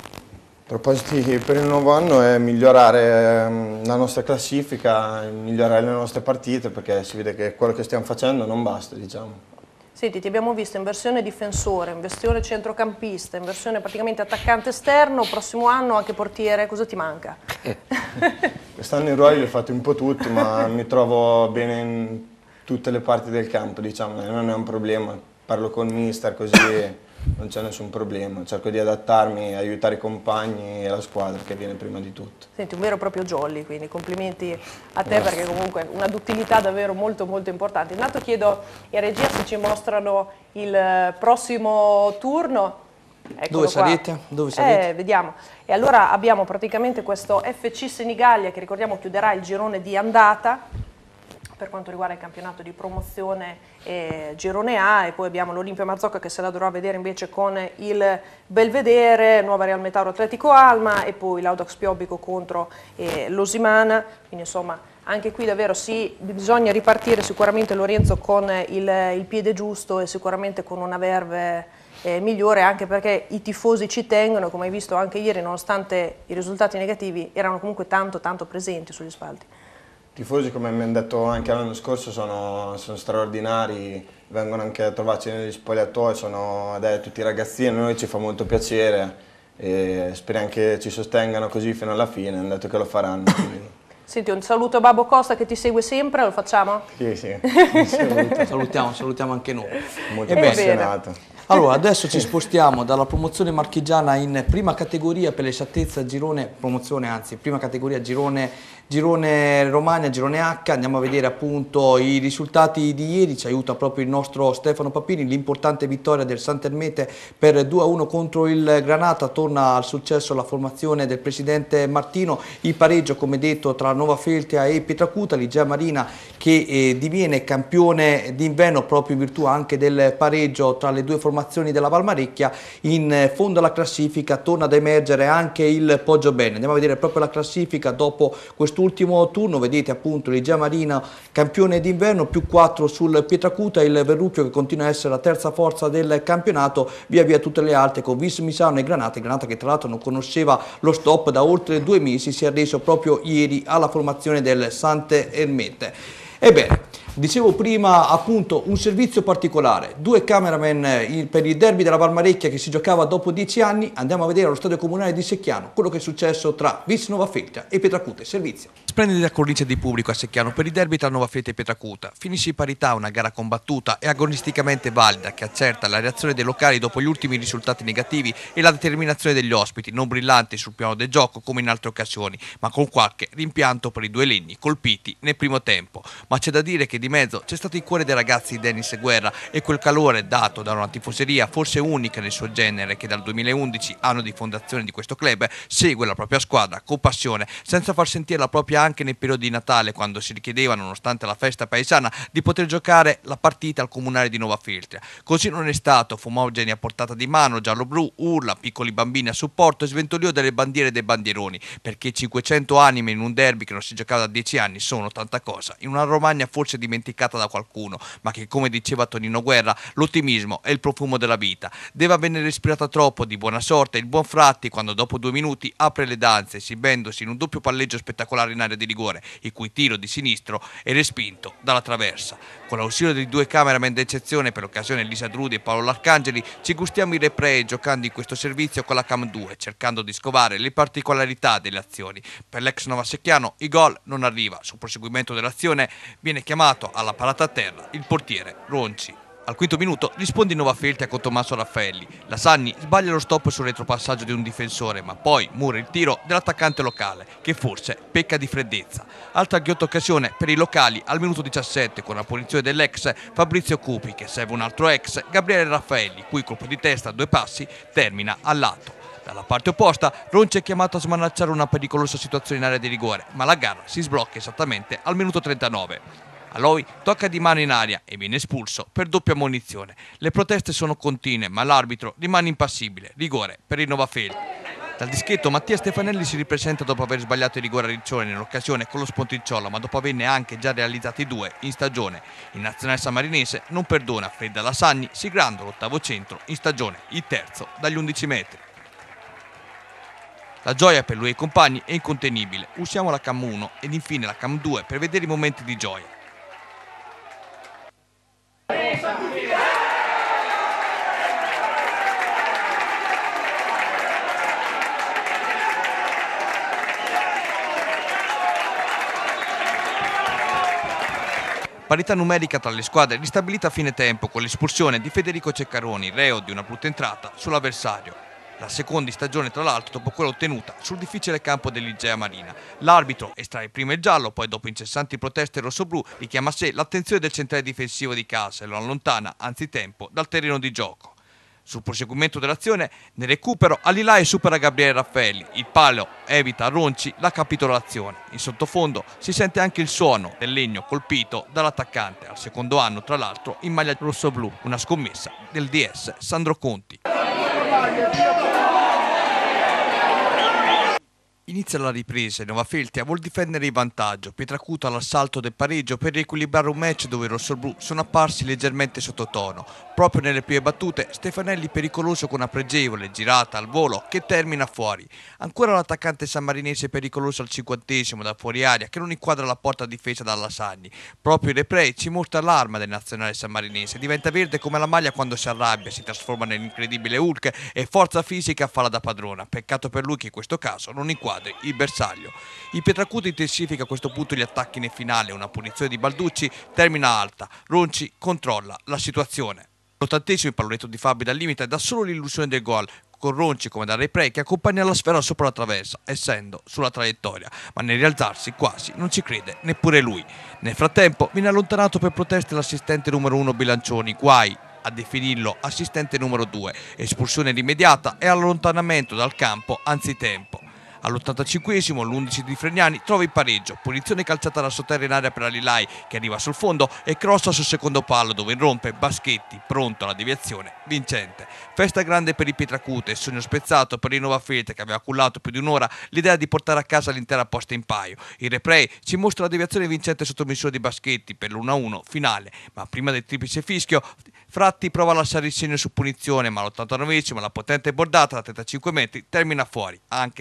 I propositi per il nuovo anno è migliorare ehm, la nostra classifica, migliorare le nostre partite, perché si vede che quello che stiamo facendo non basta, diciamo. Senti, ti abbiamo visto in versione difensore, in versione centrocampista, in versione praticamente attaccante esterno, prossimo anno anche portiere, cosa ti manca? Quest'anno i ruoli li ho fatti un po' tutti, ma mi trovo bene in tutte le parti del campo, diciamo, non è un problema. Parlo con il mister così non c'è nessun problema, cerco di adattarmi, aiutare i compagni e la squadra che viene prima di tutto. Senti, un vero e proprio jolly, quindi complimenti a te Grazie. perché comunque una duttilità davvero molto molto importante. Intanto chiedo in regia se ci mostrano il prossimo turno. Eccolo Dove qua. sarete? Dove sarete? Eh, vediamo. E allora abbiamo praticamente questo F C Senigallia che ricordiamo chiuderà il girone di andata per quanto riguarda il campionato di promozione eh, girone A, e poi abbiamo l'Olimpia Marzocca che se la dovrà vedere invece con il Belvedere, Nuova Real Metauro Atletico Alma e poi l'Audax Piobbico contro eh, l'Osimana. Quindi insomma anche qui davvero sì, bisogna ripartire sicuramente Lorenzo con il, il piede giusto e sicuramente con una verve eh, migliore, anche perché i tifosi ci tengono, come hai visto anche ieri, nonostante i risultati negativi erano comunque tanto tanto presenti sugli spalti. I tifosi, come mi hanno detto anche l'anno scorso, sono, sono straordinari, vengono anche a trovarci negli spogliatoi, sono dai, tutti ragazzini, a noi ci fa molto piacere e speriamo che ci sostengano così fino alla fine, hanno detto che lo faranno. Quindi. Senti, un saluto a Babbo Costa che ti segue sempre, lo facciamo? Sì, sì. salutiamo, salutiamo anche noi. Molto Ebbene, appassionato. Allora, adesso ci spostiamo dalla promozione marchigiana in prima categoria per l'esattezza girone, promozione anzi, prima categoria girone, girone Romagna, girone H, andiamo a vedere appunto i risultati di ieri, ci aiuta proprio il nostro Stefano Papini, l'importante vittoria del Sant'Ermete per due a uno contro il Granata, torna al successo la formazione del presidente Martino, il pareggio come detto tra Nova Feltria e Pietracuta, l'Igea Marina che eh, diviene campione d'inverno proprio in virtù anche del pareggio tra le due formazioni della Valmarecchia. In fondo alla classifica torna ad emergere anche il Poggiobenno. Andiamo a vedere proprio la classifica dopo quest'ultimo turno, vedete appunto l'Igea Marina campione d'inverno, più quattro sul Pietracuta, il Verrucchio che continua a essere la terza forza del campionato, via via tutte le altre con Vis Misano e Granata, Granata che tra l'altro non conosceva lo stop da oltre due mesi, si è reso proprio ieri alla formazione del Sant'Ermete. Ebbene, Dicevo prima appunto un servizio particolare, due cameraman per il derby della Valmarecchia che si giocava dopo dieci anni. Andiamo a vedere allo stadio comunale di Secchiano quello che è successo tra Vis Nova Feltria e Pietracute. Servizio. Splendida cornice di pubblico a Secchiano per il derby tra Nova Feltria e Pietracuta. Finisce in parità, una gara combattuta e agonisticamente valida che accerta la reazione dei locali dopo gli ultimi risultati negativi e la determinazione degli ospiti, non brillanti sul piano del gioco come in altre occasioni, ma con qualche rimpianto per i due legni colpiti nel primo tempo. Ma c'è da dire che di mezzo c'è stato il cuore dei ragazzi di Dennis e Guerra e quel calore dato da una tifoseria forse unica nel suo genere che dal duemilaundici, anno di fondazione di questo club, segue la propria squadra con passione, senza far sentire la propria anche nei periodi di Natale, quando si richiedeva, nonostante la festa paesana, di poter giocare la partita al comunale di Nova Feltria. Così non è stato, fumogeni a portata di mano, giallo-blu, urla, piccoli bambini a supporto e sventolio delle bandiere e dei bandieroni, perché cinquecento anime in un derby che non si giocava da dieci anni sono tanta cosa, in una Romagna forse dimenticata da qualcuno, ma che, come diceva Tonino Guerra, l'ottimismo è il profumo della vita. Deve avere respirato troppo di buona sorte il buon Fratti quando dopo due minuti apre le danze, esibendosi in un doppio palleggio spettacolare in area di rigore, il cui tiro di sinistro è respinto dalla traversa. Con l'ausilio dei due cameraman d'eccezione, per l'occasione Elisa Drudi e Paolo L'arcangeli, ci gustiamo i replay giocando in questo servizio con la Cam due, cercando di scovare le particolarità delle azioni. Per l'ex Nova Secchiano il gol non arriva, sul proseguimento dell'azione viene chiamato alla parata a terra il portiere Ronci. Al quinto minuto risponde Nova Feltria con Tommaso Raffaelli. La Sanni sbaglia lo stop sul retropassaggio di un difensore, ma poi mura il tiro dell'attaccante locale, che forse pecca di freddezza. Altra ghiotta occasione per i locali al minuto diciassette con la punizione dell'ex Fabrizio Cupi, che serve un altro ex Gabriele Raffaelli, cui colpo di testa a due passi termina al lato. Dalla parte opposta Ronci è chiamato a smanacciare una pericolosa situazione in area di rigore, ma la gara si sblocca esattamente al minuto trentanove. A lui tocca di mano in aria e viene espulso per doppia ammonizione. Le proteste sono continue, ma l'arbitro rimane impassibile. Rigore per il Nova Feltria. Dal dischetto Mattia Stefanelli si ripresenta dopo aver sbagliato il rigore a Riccione nell'occasione con lo sponticciolo, ma dopo averne anche già realizzati due in stagione. Il nazionale sammarinese non perdona Fredda Lasagni, siglando l'ottavo centro in stagione, il terzo dagli undici metri. La gioia per lui e i compagni è incontenibile. Usiamo la Cam uno ed infine la Cam due per vedere i momenti di gioia. Parità numerica tra le squadre ristabilita a fine tempo con l'espulsione di Federico Ceccaroni, reo di una brutta entrata sull'avversario. La seconda stagione tra l'altro dopo quella ottenuta sul difficile campo dell'Igea Marina. L'arbitro estrae prima il giallo, poi dopo incessanti proteste rossoblù richiama a sé l'attenzione del centrale difensivo di casa e lo allontana anzitempo dal terreno di gioco. Sul proseguimento dell'azione, nel recupero, Alilai supera Gabriele Raffaelli, il palo evita a Ronci la capitolazione. In sottofondo si sente anche il suono del legno colpito dall'attaccante, al secondo anno tra l'altro in maglia rossoblù, una scommessa del D S Sandro Conti. Inizia la ripresa e Nova Feltria vuol difendere il vantaggio. Pietracuta all'assalto del pareggio per riequilibrare un match dove i rossoblù sono apparsi leggermente sottotono. Proprio nelle prime battute Stefanelli pericoloso con una pregevole girata al volo che termina fuori. Ancora l'attaccante sammarinese pericoloso al cinquantesimo da fuori aria che non inquadra la porta difesa da Lasagni. Proprio il replay ci mostra l'arma del nazionale sammarinese. Diventa verde come la maglia quando si arrabbia, si trasforma nell'incredibile Hulk e forza fisica fa la da padrona. Peccato per lui che in questo caso non inquadra il bersaglio. Il Pietracuta intensifica a questo punto gli attacchi nel finale, una punizione di Balducci termina alta, Ronci controlla la situazione. L'ottantesimo il pallonetto di Fabi dal limite dà solo l'illusione del gol, con Ronci come da replay che accompagna la sfera sopra la traversa, essendo sulla traiettoria, ma nel rialzarsi quasi non ci crede neppure lui. Nel frattempo viene allontanato per proteste l'assistente numero uno Bilancioni, guai a definirlo assistente numero due, espulsione rimediata e allontanamento dal campo anzitempo. All'ottantacinquesimo l'undici di Fregnani trova il pareggio, punizione calciata da sotterra in area per Alilai che arriva sul fondo e crossa sul secondo palo dove irrompe Baschetti pronto alla deviazione vincente. Festa grande per i Pietracute e sogno spezzato per il Nova Feltria che aveva cullato più di un'ora l'idea di portare a casa l'intera posta in paio. Il replay ci mostra la deviazione vincente sotto misura di Baschetti per l'uno a uno finale, ma prima del triplice fischio Fratti prova a lasciare il segno su punizione, ma all'ottantanovesimo la potente bordata da trentacinque metri termina fuori, anche se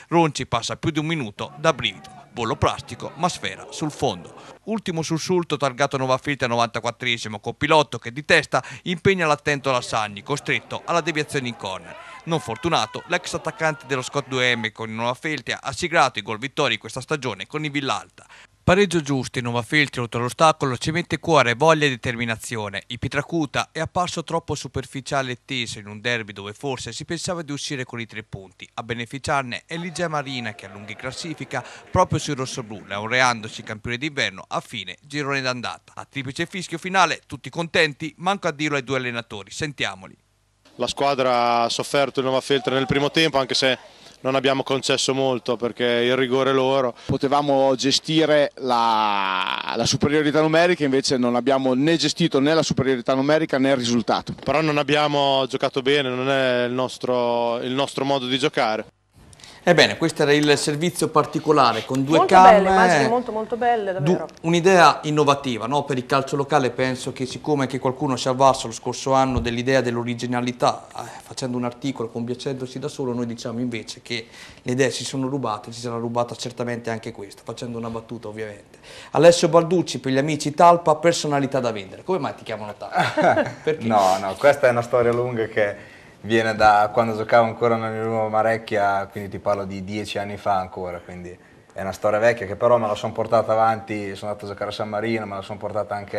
Ronci passa più di un minuto da brivido, bollo plastico ma sfera sul fondo. Ultimo sussulto targato Nova Filtri al novantaquattresimo con Pilotto che di testa impegna l'attento Lassagni, costretto alla deviazione in corner. Non fortunato, l'ex attaccante dello Scott due M con il Nova Filtri ha siglato i gol vittori questa stagione con il Villalta. Pareggio giusto in Nova Filtri oltre l'ostacolo ci mette cuore, voglia e determinazione. Il Pietracuta è apparso troppo superficiale e teso in un derby dove forse si pensava di uscire con i tre punti. A beneficiarne è l'Igea Marina che allunga in classifica proprio sui rossoblù, laureandosi campione d'inverno a fine girone d'andata. A triplice fischio finale, tutti contenti, manco a dirlo ai due allenatori, sentiamoli. La squadra ha sofferto il Nova Filtri nel primo tempo, anche se non abbiamo concesso molto perché il rigore loro. Potevamo gestire la, la superiorità numerica, invece non abbiamo né gestito né la superiorità numerica né il risultato. Però non abbiamo giocato bene, non è il nostro, il nostro modo di giocare. Ebbene, questo era il servizio particolare con due molto camme. Belle, immagini molto molto belle, davvero. Un'idea innovativa, no? Per il calcio locale penso che siccome anche qualcuno si è avvalso lo scorso anno dell'idea dell'originalità, eh, facendo un articolo, compiacendosi da solo, noi diciamo invece che le idee si sono rubate, si sarà rubata certamente anche questa, facendo una battuta ovviamente. Alessio Balducci, per gli amici Talpa, personalità da vendere. Come mai ti chiamano Talpa? Perché? No, no, questa è una storia lunga che viene da quando giocavo ancora nell'Unione Marecchia, quindi ti parlo di dieci anni fa ancora, quindi è una storia vecchia che però me la sono portata avanti, sono andato a giocare a San Marino, me la sono portata anche,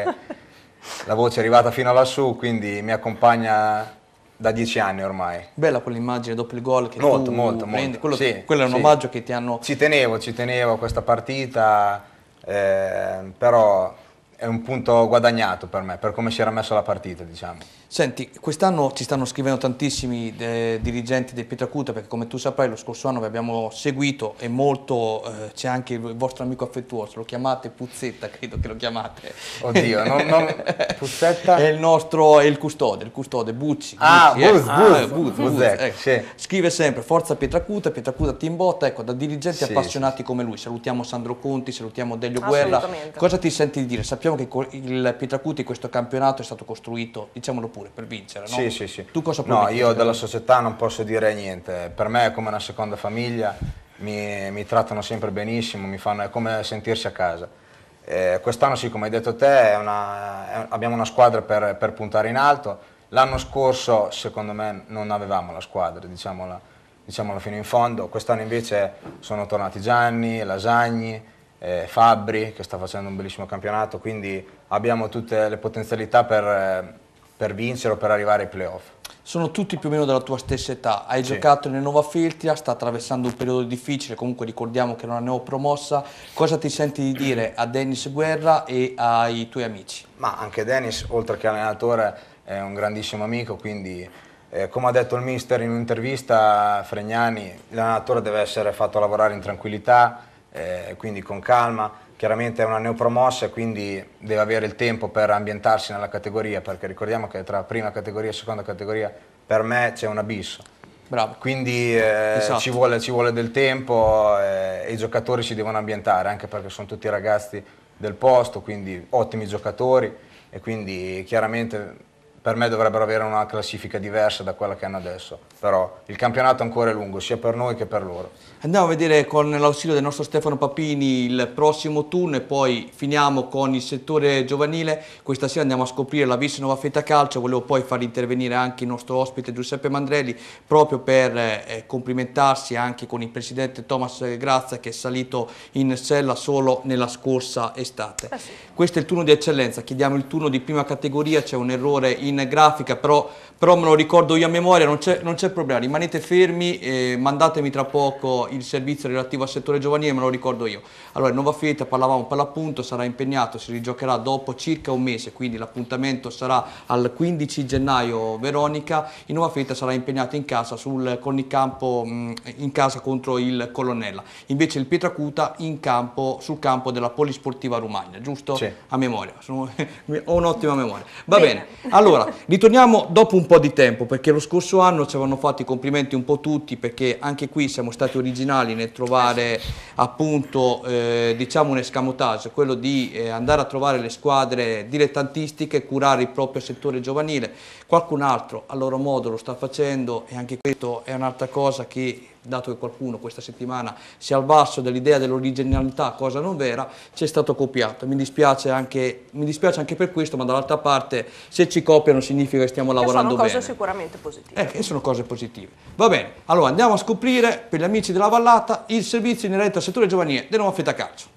la voce è arrivata fino lassù, quindi mi accompagna da dieci anni ormai. Bella quell'immagine dopo il gol che molto, tu molto, prendi, molto. quello, Sì, quello è un sì. omaggio che ti hanno... Ci tenevo, ci tenevo a questa partita, eh, però è un punto guadagnato per me, per come si era messa la partita, diciamo. Senti, quest'anno ci stanno scrivendo tantissimi eh, dirigenti del Pietracuta, perché come tu saprai lo scorso anno vi abbiamo seguito e molto, eh, c'è anche il vostro amico affettuoso, lo chiamate Puzzetta, credo che lo chiamate. Oddio, non, non... Puzzetta? È il nostro, è il custode, il custode, Bucci. Ah, Bucci, Buzz, eh. Buzz, ah, Buzz, Buzz, Buzz, ecco. sì. Scrive sempre, forza Pietracuta, Pietracuta team botta, ecco, da dirigenti Sì, appassionati sì. come lui, salutiamo Sandro Conti, salutiamo Delio Guerra. Cosa ti senti di dire? Sappiamo che il Pietracuta in questo campionato è stato costruito, diciamolo pure, per vincere, no? Sì, sì, sì. Tu cosa No, prometti? io della società non posso dire niente, per me è come una seconda famiglia, mi, mi trattano sempre benissimo, mi fanno, è come sentirsi a casa. Eh, quest'anno sì, come hai detto te, è una, è, abbiamo una squadra per, per puntare in alto. L'anno scorso secondo me non avevamo la squadra, diciamola, diciamola fino in fondo, quest'anno invece sono tornati Gianni, Lasagni, eh, Fabbri che sta facendo un bellissimo campionato, quindi abbiamo tutte le potenzialità per... Eh, per vincere o per arrivare ai playoff. Sono tutti più o meno della tua stessa età, hai Sì. giocato nel Nova Filtria, sta attraversando un periodo difficile, comunque ricordiamo che non è neopromossa, cosa ti senti di dire a Dennis Guerra e ai tuoi amici? Ma anche Dennis, oltre che allenatore, è un grandissimo amico, quindi eh, come ha detto il mister in un'intervista, Fregnani, l'allenatore deve essere fatto lavorare in tranquillità, eh, quindi con calma. Chiaramente è una neopromossa e quindi deve avere il tempo per ambientarsi nella categoria, perché ricordiamo che tra prima categoria e seconda categoria per me c'è un abisso. Bravo. Quindi eh, Esatto. ci, vuole, ci vuole del tempo eh, e i giocatori si devono ambientare, anche perché sono tutti ragazzi del posto, quindi ottimi giocatori e quindi chiaramente per me dovrebbero avere una classifica diversa da quella che hanno adesso, però il campionato ancora è lungo, sia per noi che per loro. Andiamo a vedere con l'ausilio del nostro Stefano Papini il prossimo turno e poi finiamo con il settore giovanile. Questa sera andiamo a scoprire la Vis Nova Feta Calcio, volevo poi far intervenire anche il nostro ospite Giuseppe Mandrelli proprio per eh, complimentarsi anche con il presidente Thomas Grazia che è salito in sella solo nella scorsa estate. Eh sì. Questo è il turno di eccellenza, chiediamo il turno di prima categoria, c'è un errore in grafica, però, però me lo ricordo io a memoria, non c'è problema, rimanete fermi e mandatemi tra poco il servizio relativo al settore giovanile, me lo ricordo io. Allora, il Nova Filtria, parlavamo per l'appunto, sarà impegnato, si rigiocherà dopo circa un mese, quindi l'appuntamento sarà al quindici gennaio Veronica, il Nova Filtria sarà impegnato in casa, sul, con il campo, mh, in casa contro il Colonnella, invece il Pietracuta in campo, sul campo della Polisportiva Romagna, giusto? Sì. A memoria, sono, ho un'ottima memoria. Va bene, allora, ritorniamo dopo un po' di tempo, perché lo scorso anno ci avevano fatto i complimenti un po' tutti, perché anche qui siamo stati originali nel trovare appunto eh, diciamo un escamotage, quello di eh, andare a trovare le squadre dilettantistiche, curare il proprio settore giovanile. Qualcun altro a loro modo lo sta facendo e anche questo è un'altra cosa che dato che qualcuno questa settimana si è al basso dell'idea dell'originalità, cosa non vera, ci è stato copiato. Mi dispiace anche, mi dispiace anche per questo, ma dall'altra parte se ci copiano significa che stiamo lavorando bene. Che sono cose sicuramente positive. Eh, che sono cose positive. Va bene, allora andiamo a scoprire per gli amici della Vallata il servizio inerente al settore giovanile del Nova Feta Calcio.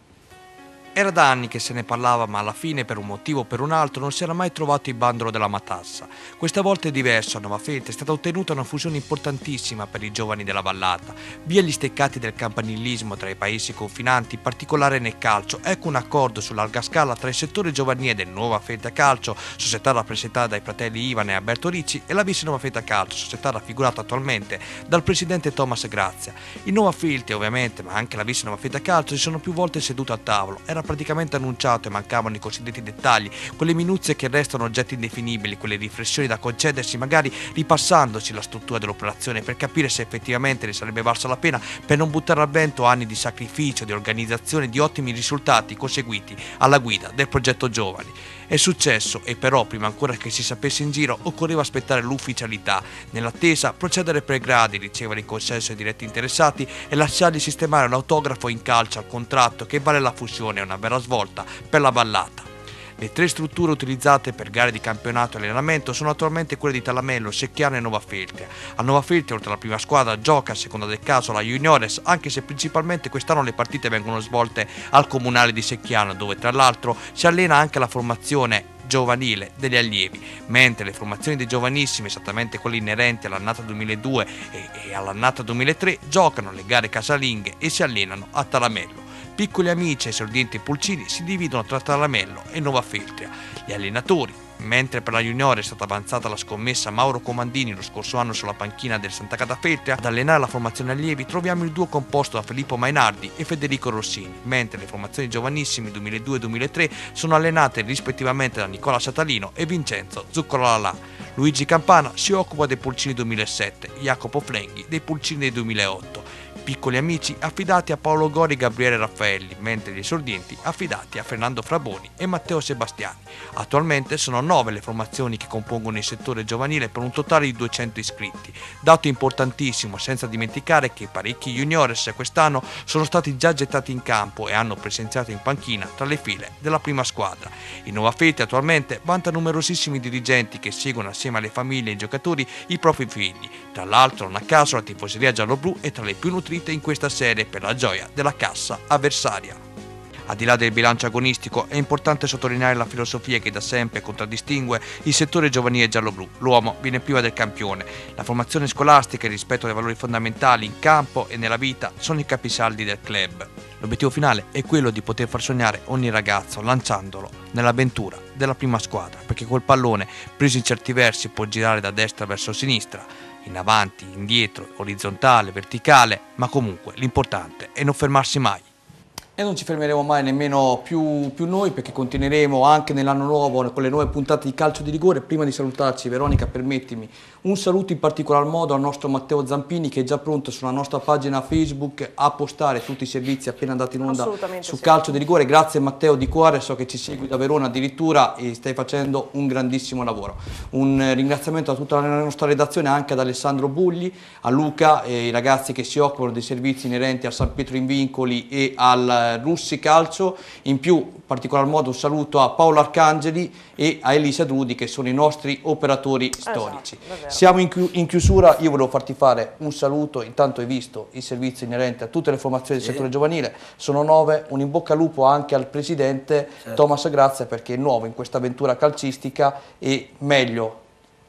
Era da anni che se ne parlava, ma alla fine, per un motivo o per un altro, non si era mai trovato il bandolo della matassa. Questa volta è diverso, a Nova Feltre è stata ottenuta una fusione importantissima per i giovani della Vallata. Via gli steccati del campanilismo tra i paesi confinanti, in particolare nel calcio, ecco un accordo su larga scala tra il settore giovanile del Nova Feltre Calcio, società rappresentata dai fratelli Ivan e Alberto Ricci, e la Vice Nova Feltre Calcio, società raffigurata attualmente dal presidente Thomas Grazia. Il Nova Feltre, ovviamente, ma anche la Vice Nova Feltre Calcio si sono più volte seduti a tavolo. Era praticamente annunciato e mancavano i cosiddetti dettagli, quelle minuzie che restano oggetti indefinibili, quelle riflessioni da concedersi magari ripassandosi la struttura dell'operazione per capire se effettivamente ne sarebbe valsa la pena, per non buttare al vento anni di sacrificio, di organizzazione, di ottimi risultati conseguiti alla guida del progetto Giovani. È successo e però prima ancora che si sapesse in giro occorreva aspettare l'ufficialità, nell'attesa procedere per gradi, ricevere il consenso dei diretti interessati e lasciargli sistemare l'autografo in calce al contratto che vale la fusione, una vera svolta per la Vallata. Le tre strutture utilizzate per gare di campionato e allenamento sono attualmente quelle di Talamello, Secchiano e Nova Feltre. A Nova Feltre, oltre alla prima squadra, gioca, a seconda del caso, la Juniores, anche se principalmente quest'anno le partite vengono svolte al Comunale di Secchiano, dove tra l'altro si allena anche la formazione giovanile degli allievi, mentre le formazioni dei giovanissimi, esattamente quelle inerenti all'annata duemiladue e, e all'annata duemilatré, giocano le gare casalinghe e si allenano a Talamello. Piccoli amici e esordienti pulcini si dividono tra Talamello e Nova Feltre. Gli allenatori, mentre per la Juniore è stata avanzata la scommessa Mauro Comandini lo scorso anno sulla panchina del Sant'Agata Feltre, ad allenare la formazione allievi troviamo il duo composto da Filippo Mainardi e Federico Rossini, mentre le formazioni giovanissime duemiladue e duemilatré sono allenate rispettivamente da Nicola Satalino e Vincenzo Zuccolalà. Luigi Campana si occupa dei pulcini duemilasette, Jacopo Flenghi dei pulcini del duemilaotto. Piccoli amici affidati a Paolo Gori e Gabriele Raffaelli, mentre gli esordienti affidati a Fernando Fraboni e Matteo Sebastiani. Attualmente sono nove le formazioni che compongono il settore giovanile per un totale di duecento iscritti. Dato importantissimo, senza dimenticare che parecchi juniores quest'anno sono stati già gettati in campo e hanno presenziato in panchina tra le file della prima squadra. Il Nova Feltre attualmente vanta numerosissimi dirigenti che seguono assieme alle famiglie e ai giocatori i propri figli. Tra l'altro, non a caso, la tifoseria gialloblu è tra le più nutrite in questa serie per la gioia della cassa avversaria. Al di là del bilancio agonistico è importante sottolineare la filosofia che da sempre contraddistingue il settore giovanile gialloblu. L'uomo viene prima del campione. La formazione scolastica e il rispetto dei valori fondamentali in campo e nella vita sono i capisaldi del club. L'obiettivo finale è quello di poter far sognare ogni ragazzo lanciandolo nell'avventura della prima squadra, perché quel pallone preso in certi versi può girare da destra verso sinistra, in avanti, indietro, orizzontale, verticale, ma comunque l'importante è non fermarsi mai. E non ci fermeremo mai nemmeno più, più noi, perché continueremo anche nell'anno nuovo con le nuove puntate di Calcio di Rigore. Prima di salutarci, Veronica, permettimi un saluto in particolar modo al nostro Matteo Zampini, che è già pronto sulla nostra pagina Facebook a postare tutti i servizi appena andati in onda su sì. Calcio di Rigore. Grazie Matteo di cuore, so che ci segui da Verona addirittura e stai facendo un grandissimo lavoro. Un ringraziamento a tutta la nostra redazione, anche ad Alessandro Bulli, a Luca e i ragazzi che si occupano dei servizi inerenti al San Pietro in Vincoli e al Russi Calcio. In più, in particolar modo un saluto a Paolo Arcangeli e a Elisa Drudi, che sono i nostri operatori storici. Esatto, Siamo in, chi in chiusura, io volevo farti fare un saluto. Intanto hai visto il servizio inerente a tutte le formazioni del settore giovanile, sono nove, un in bocca al lupo anche al presidente certo. Thomas Grazia, perché è nuovo in questa avventura calcistica e meglio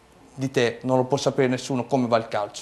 di te non lo può sapere nessuno come va il calcio.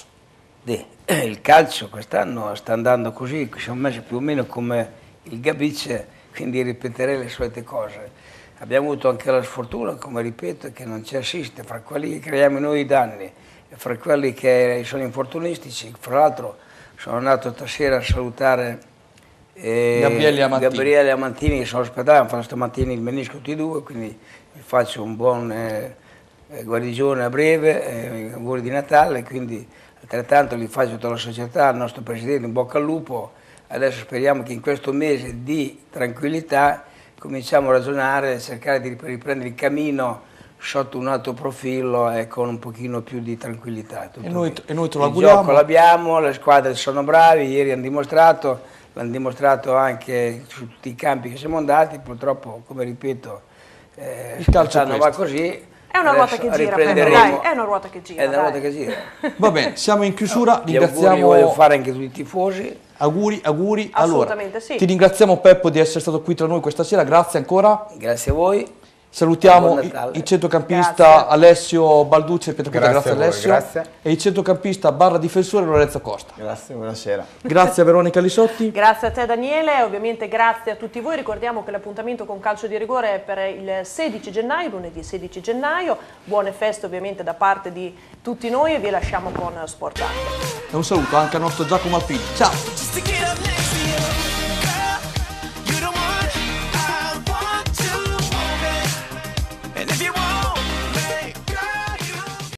Il calcio quest'anno sta andando così, siamo messi più o meno come il Gabice, quindi ripeterei le solite cose. Abbiamo avuto anche la sfortuna, come ripeto, che non ci assiste fra quelli che creiamo noi i danni e fra quelli che sono infortunistici. Fra l'altro sono andato stasera a salutare eh, Gabriele Amantini. Gabriele Amantini, che sono ospedale, hanno fatto stamattina il menisco T due, quindi vi faccio un buon eh, guarigione a breve, eh, auguri di Natale, quindi altrettanto li faccio tutta la società, al nostro presidente, in bocca al lupo. Adesso speriamo che in questo mese di tranquillità cominciamo a ragionare, a cercare di riprendere il cammino sotto un altro profilo e con un pochino più di tranquillità. E noi, e noi te lo Il auguriamo. gioco l'abbiamo, le squadre sono bravi, ieri hanno dimostrato, l'hanno dimostrato anche su tutti i campi che siamo andati, purtroppo, come ripeto, eh, il calcio non va così. È una ruota che gira, dai, è una ruota che gira. È una dai. ruota che gira. Va bene, siamo in chiusura, Gli ringraziamo... auguri voglio fare anche tutti i tifosi. Auguri, auguri. Assolutamente allora, sì. Ti ringraziamo Peppo di essere stato qui tra noi questa sera, grazie ancora. Grazie a voi. Salutiamo Buon il, Natale. il centrocampista Grazie. Alessio Balducci e Pietracuta, Grazie grazie a voi, Alessio. grazie. E il centrocampista barra difensore Lorenzo Costa. Grazie, buonasera. Grazie a Veronica Lisotti. Grazie a te Daniele, ovviamente grazie a tutti voi, ricordiamo che l'appuntamento con Calcio di Rigore è per il sedici gennaio, lunedì sedici gennaio, buone feste ovviamente da parte di tutti noi e vi lasciamo con Sport Arte. E un saluto anche al nostro Giacomo Alpini. Ciao!